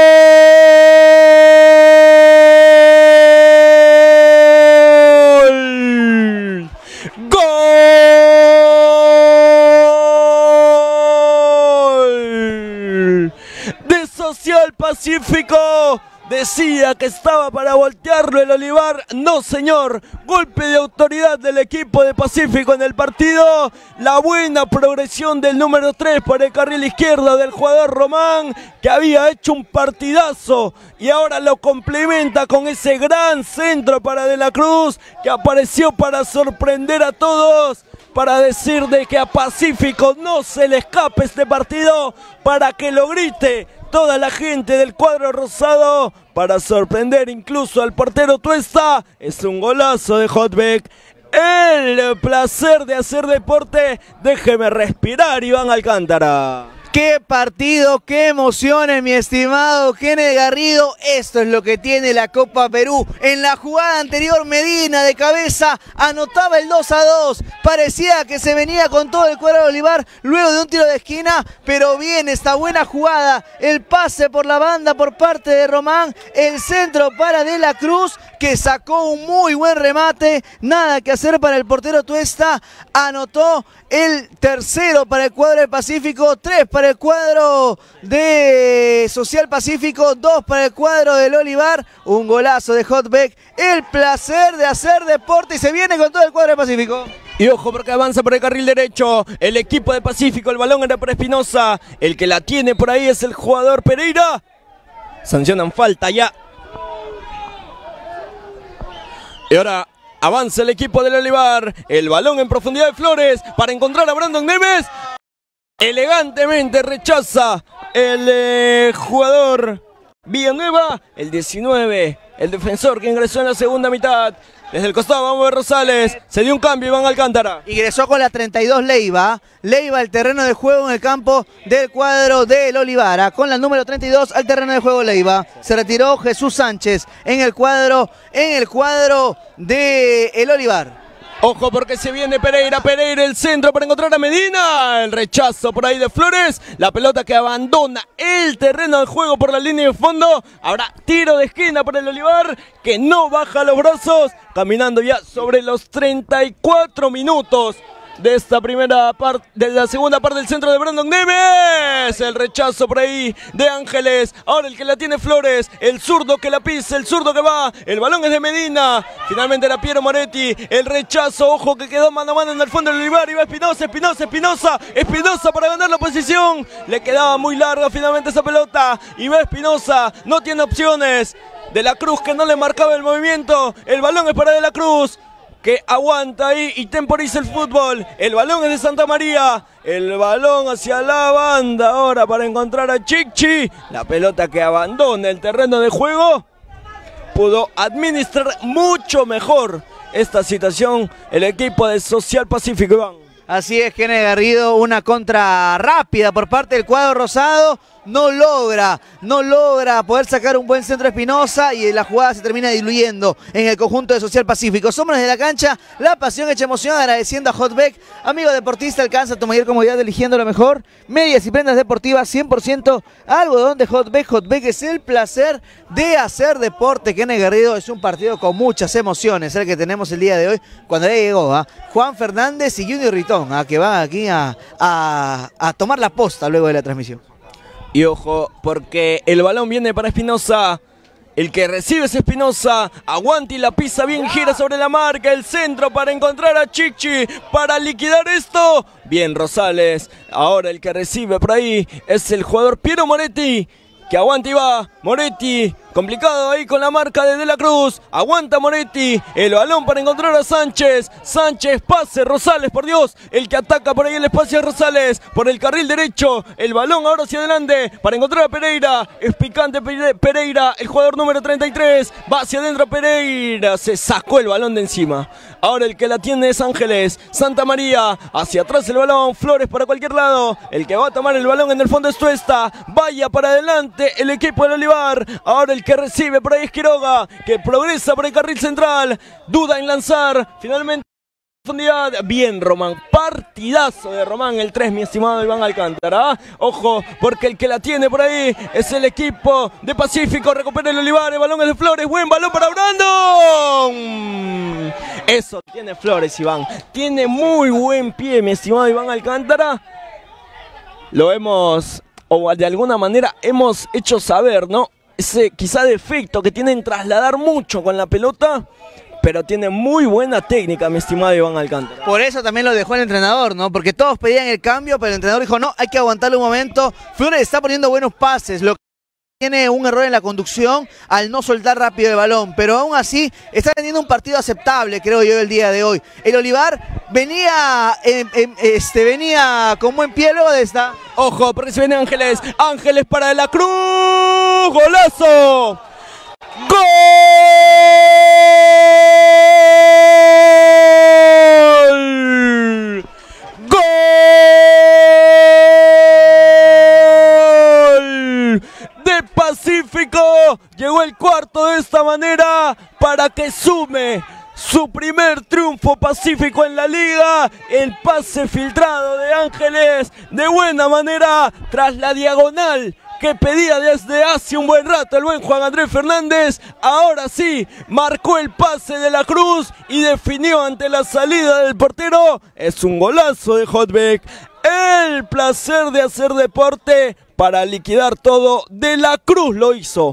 ¡Gol! De Social Pacífico. Decía que estaba para voltearlo el Olivar. No, señor. Golpe de autoridad del equipo de Pacífico en el partido. La buena progresión del número 3 por el carril izquierdo del jugador Román, que había hecho un partidazo. Y ahora lo complementa con ese gran centro para De la Cruz, que apareció para sorprender a todos. Para decir de que a Pacífico no se le escape este partido. Para que lo grite toda la gente del cuadro rosado, para sorprender incluso al portero Tuesta. Es un golazo de Hotbeck. El placer de hacer deporte. Déjeme respirar, Iván Alcántara. ¡Qué partido, qué emociones, mi estimado Kenneth Garrido! Esto es lo que tiene la Copa Perú. En la jugada anterior, Medina de cabeza anotaba el 2-2. Parecía que se venía con todo el cuadro de Olivar luego de un tiro de esquina, pero bien esta buena jugada. El pase por la banda por parte de Román. El centro para De la Cruz, que sacó un muy buen remate. Nada que hacer para el portero Tuesta. Anotó el tercero para el cuadro de Pacífico, 3 para el cuadro de Social Pacífico, 2 para el cuadro del Olivar. Un golazo de Hotbeck. El placer de hacer deporte y se viene con todo el cuadro de Pacífico. Y ojo porque avanza por el carril derecho el equipo de Pacífico. El balón era para Espinosa. El que la tiene por ahí es el jugador Pereira. Sancionan falta ya. Y ahora avanza el equipo del Olivar. El balón en profundidad de Flores para encontrar a Brandon Nemes. Elegantemente rechaza el jugador Villanueva. El 19, el defensor que ingresó en la segunda mitad. Desde el costado vamos a ver Rosales. Se dio un cambio Iván Alcántara. Ingresó con la 32 Leiva. Leiva al terreno de juego en el campo del cuadro del Olivara. Con la número 32 al terreno de juego Leiva. Se retiró Jesús Sánchez en el cuadro de el Olivar. Ojo porque se viene Pereira, el centro para encontrar a Medina. El rechazo por ahí de Flores. La pelota que abandona el terreno de juego por la línea de fondo. Ahora tiro de esquina para el Olivar, que no baja los brazos. Caminando ya sobre los 34 minutos de esta primera parte, de la segunda parte del centro de Brandon Nemes. El rechazo por ahí de Ángeles. Ahora el que la tiene Flores. El zurdo que la pisa, el zurdo que va. El balón es de Medina. Finalmente era Piero Moretti. El rechazo, ojo que quedó mano a mano en el fondo del Olivar. Y va Espinosa para ganar la posición. Le quedaba muy larga finalmente esa pelota. Y va Espinosa. No tiene opciones. De la Cruz que no le marcaba el movimiento. El balón es para De la Cruz, que aguanta ahí y temporiza el fútbol. El balón es de Santa María. El balón hacia la banda ahora para encontrar a Chichi. La pelota que abandona el terreno de juego. Pudo administrar mucho mejor esta situación el equipo de Social Pacífico, Iván. Así es, Kenneth Garrido, una contra rápida por parte del cuadro rosado. No logra poder sacar un buen centro Espinosa y la jugada se termina diluyendo en el conjunto de Social Pacífico. Somos desde la cancha, la pasión hecha emoción, agradeciendo a Hotbeck. Amigo deportista, alcanza tu mayor comodidad eligiendo lo mejor. Medias y prendas deportivas 100% algodón de Hotbeck. Hotbeck es el placer de hacer deporte. Kenneth Garrido, es un partido con muchas emociones el que tenemos el día de hoy. Cuando ya llegó Juan Fernández y Junior Ritón, que van aquí a tomar la posta luego de la transmisión. Y ojo, porque el balón viene para Espinosa. El que recibe es Espinosa. Aguanta y la pisa bien, gira sobre la marca. El centro para encontrar a Chichi. Para liquidar esto. Bien, Rosales. Ahora el que recibe por ahí es el jugador Piero Moretti. Que aguanta y va. Moretti. Complicado ahí con la marca de la Cruz. Aguanta Moretti. El balón para encontrar a Sánchez. Sánchez, pase. Rosales, por Dios. El que ataca por ahí el espacio de Rosales. Por el carril derecho. El balón ahora hacia adelante para encontrar a Pereira. Es picante Pereira. El jugador número 33. Va hacia adentro Pereira. Se sacó el balón de encima. Ahora el que la tiene es Ángeles. Santa María. Hacia atrás el balón. Flores para cualquier lado. El que va a tomar el balón en el fondo es Tuesta. Vaya para adelante el equipo del Olivar. Ahora el que recibe por ahí es Quiroga, que progresa por el carril central, duda en lanzar, finalmente profundidad. Bien Román, partidazo de Román, el 3, mi estimado Iván Alcántara. Ojo, porque el que la tiene por ahí es el equipo de Pacífico. Recupera el Olivar, el balón es de Flores, buen balón para Brandon. Eso tiene Flores, Iván, tiene muy buen pie, mi estimado Iván Alcántara. Lo hemos, o de alguna manera hemos hecho saber, ¿no? Ese quizá defecto que tiene en trasladar mucho con la pelota, pero tiene muy buena técnica, mi estimado Iván Alcántara. Por eso también lo dejó el entrenador, ¿no? Porque todos pedían el cambio, pero el entrenador dijo, no, hay que aguantarle un momento. Flores está poniendo buenos pases, lo que tiene un error en la conducción al no soltar rápido el balón, pero aún así está teniendo un partido aceptable, creo yo, el día de hoy. El Olivar venía con buen pie luego de esta. Ojo, porque se viene Ángeles. Ángeles para De la Cruz. ¡Golazo! ¡Gol! ¡Gol! De Pacífico. Llegó el cuarto de esta manera para que sume su primer triunfo Pacífico en la liga. El pase filtrado de Ángeles de buena manera tras la diagonal que pedía desde hace un buen rato el buen Juan Andrés Fernández. Ahora sí, marcó el pase de la Cruz y definió ante la salida del portero. Es un golazo de Hotbeck. El placer de hacer deporte para liquidar todo. De la Cruz lo hizo.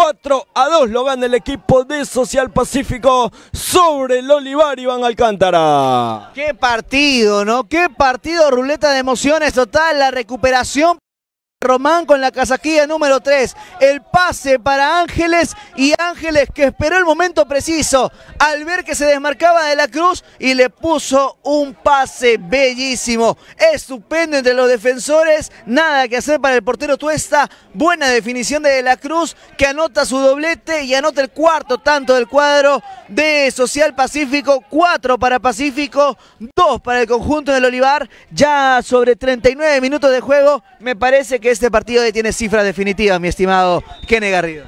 4-2 lo gana el equipo de Social Pacífico sobre el Olivar, Iván Alcántara. Qué partido, ¿no? Qué partido, ruleta de emociones total, la recuperación. Román con la casaquilla número 3, el pase para Ángeles y Ángeles que esperó el momento preciso al ver que se desmarcaba De la Cruz y le puso un pase bellísimo, estupendo entre los defensores, nada que hacer para el portero Tuesta, buena definición de la Cruz que anota su doblete y anota el cuarto tanto del cuadro de Social Pacífico, 4 para Pacífico, 2 para el conjunto del Olivar, ya sobre 39 minutos de juego, me parece que este partido ya tiene cifras definitivas, mi estimado Kenneth Garrido.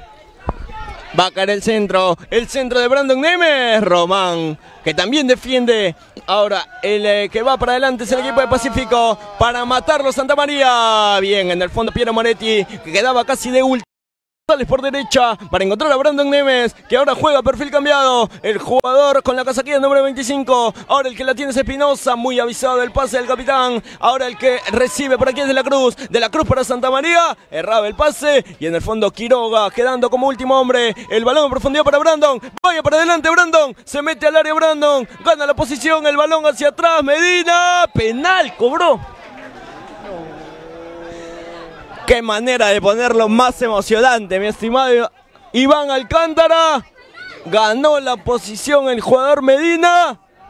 Va a caer el centro de Brandon Nemes, Román, que también defiende. Ahora el que va para adelante es el equipo de Pacífico para matarlo Santa María. Bien, en el fondo Piero Moretti, que quedaba casi de último. Por derecha para encontrar a Brandon Nemes, que ahora juega perfil cambiado, el jugador con la casaquilla número 25, ahora el que la tiene es Espinosa, muy avisado del pase del capitán, ahora el que recibe por aquí es De la Cruz para Santa María, erraba el pase y en el fondo Quiroga quedando como último hombre, el balón en profundidad para Brandon, vaya para adelante Brandon, se mete al área Brandon, gana la posición, el balón hacia atrás, Medina, penal cobró. Qué manera de ponerlo más emocionante, mi estimado Iván Alcántara. Ganó la posición el jugador Medina.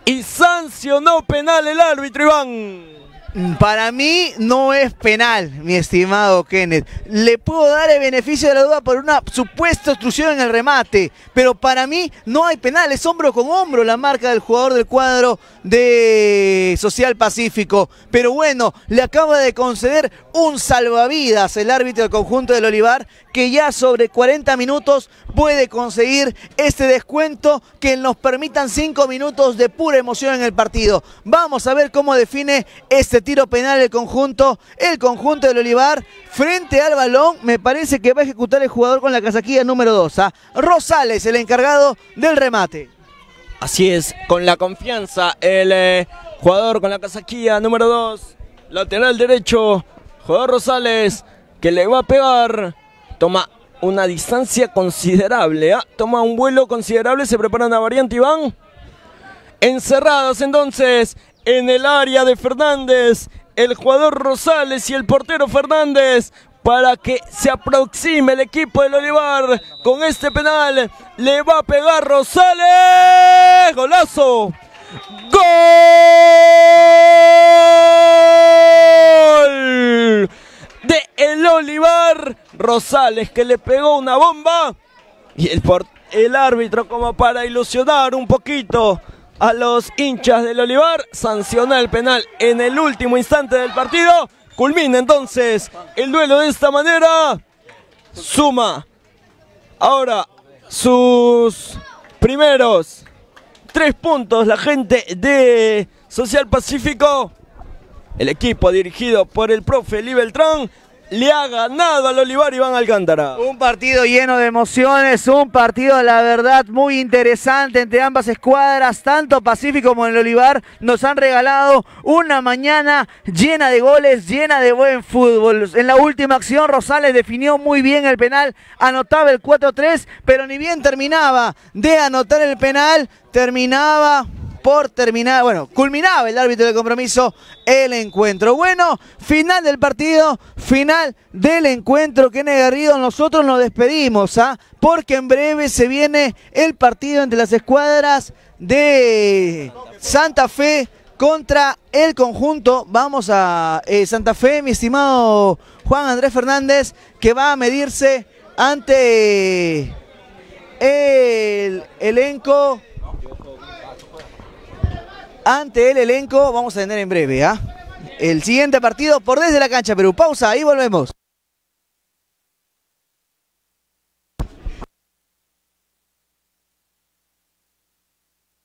y sancionó penal el árbitro, Iván. Para mí no es penal, mi estimado Kenneth. Le puedo dar el beneficio de la duda por una supuesta obstrucción en el remate, pero para mí no hay penal, es hombro con hombro la marca del jugador del cuadro de Social Pacífico. Pero bueno, le acaba de conceder un salvavidas el árbitro del conjunto del Olivar, que ya sobre 40 minutos puede conseguir este descuento que nos permitan 5 minutos de pura emoción en el partido. Vamos a ver cómo define este tiro penal el conjunto del Olivar frente al balón. Me parece que va a ejecutar el jugador con la casaquilla número 2, Rosales, el encargado del remate. Así es, con la confianza, el jugador con la casaquilla número 2, lateral derecho, jugador Rosales, que le va a pegar, toma una distancia considerable, toma un vuelo considerable, se prepara una variante, Iván. Encerrados entonces en el área de Fernández, el jugador Rosales y el portero Fernández, para que se aproxime el equipo del Olivar con este penal. Le va a pegar Rosales. ¡Golazo! ¡Gol! De el Olivar. Rosales, que le pegó una bomba. Y el árbitro, como para ilusionar un poquito a los hinchas del Olivar, sanciona el penal en el último instante del partido. Culmina entonces el duelo de esta manera. Suma ahora sus primeros 3 puntos la gente de Social Pacífico. El equipo dirigido por el profe Eli Beltrán le ha ganado al Olivar, Iván Alcántara. Un partido lleno de emociones, un partido la verdad muy interesante entre ambas escuadras, tanto Pacífico como el Olivar nos han regalado una mañana llena de goles, llena de buen fútbol. En la última acción Rosales definió muy bien el penal, anotaba el 4-3, pero ni bien terminaba de anotar el penal, culminaba el árbitro del compromiso el encuentro. Bueno, final del partido, final del encuentro. Kenneth Garrido, nosotros nos despedimos, porque en breve se viene el partido entre las escuadras de Santa Fe contra el conjunto. Vamos a Santa Fe, mi estimado Juan Andrés Fernández, que va a medirse ante el elenco. Ante el elenco vamos a tener en breve el siguiente partido por Desde la Cancha Perú. Pausa y volvemos.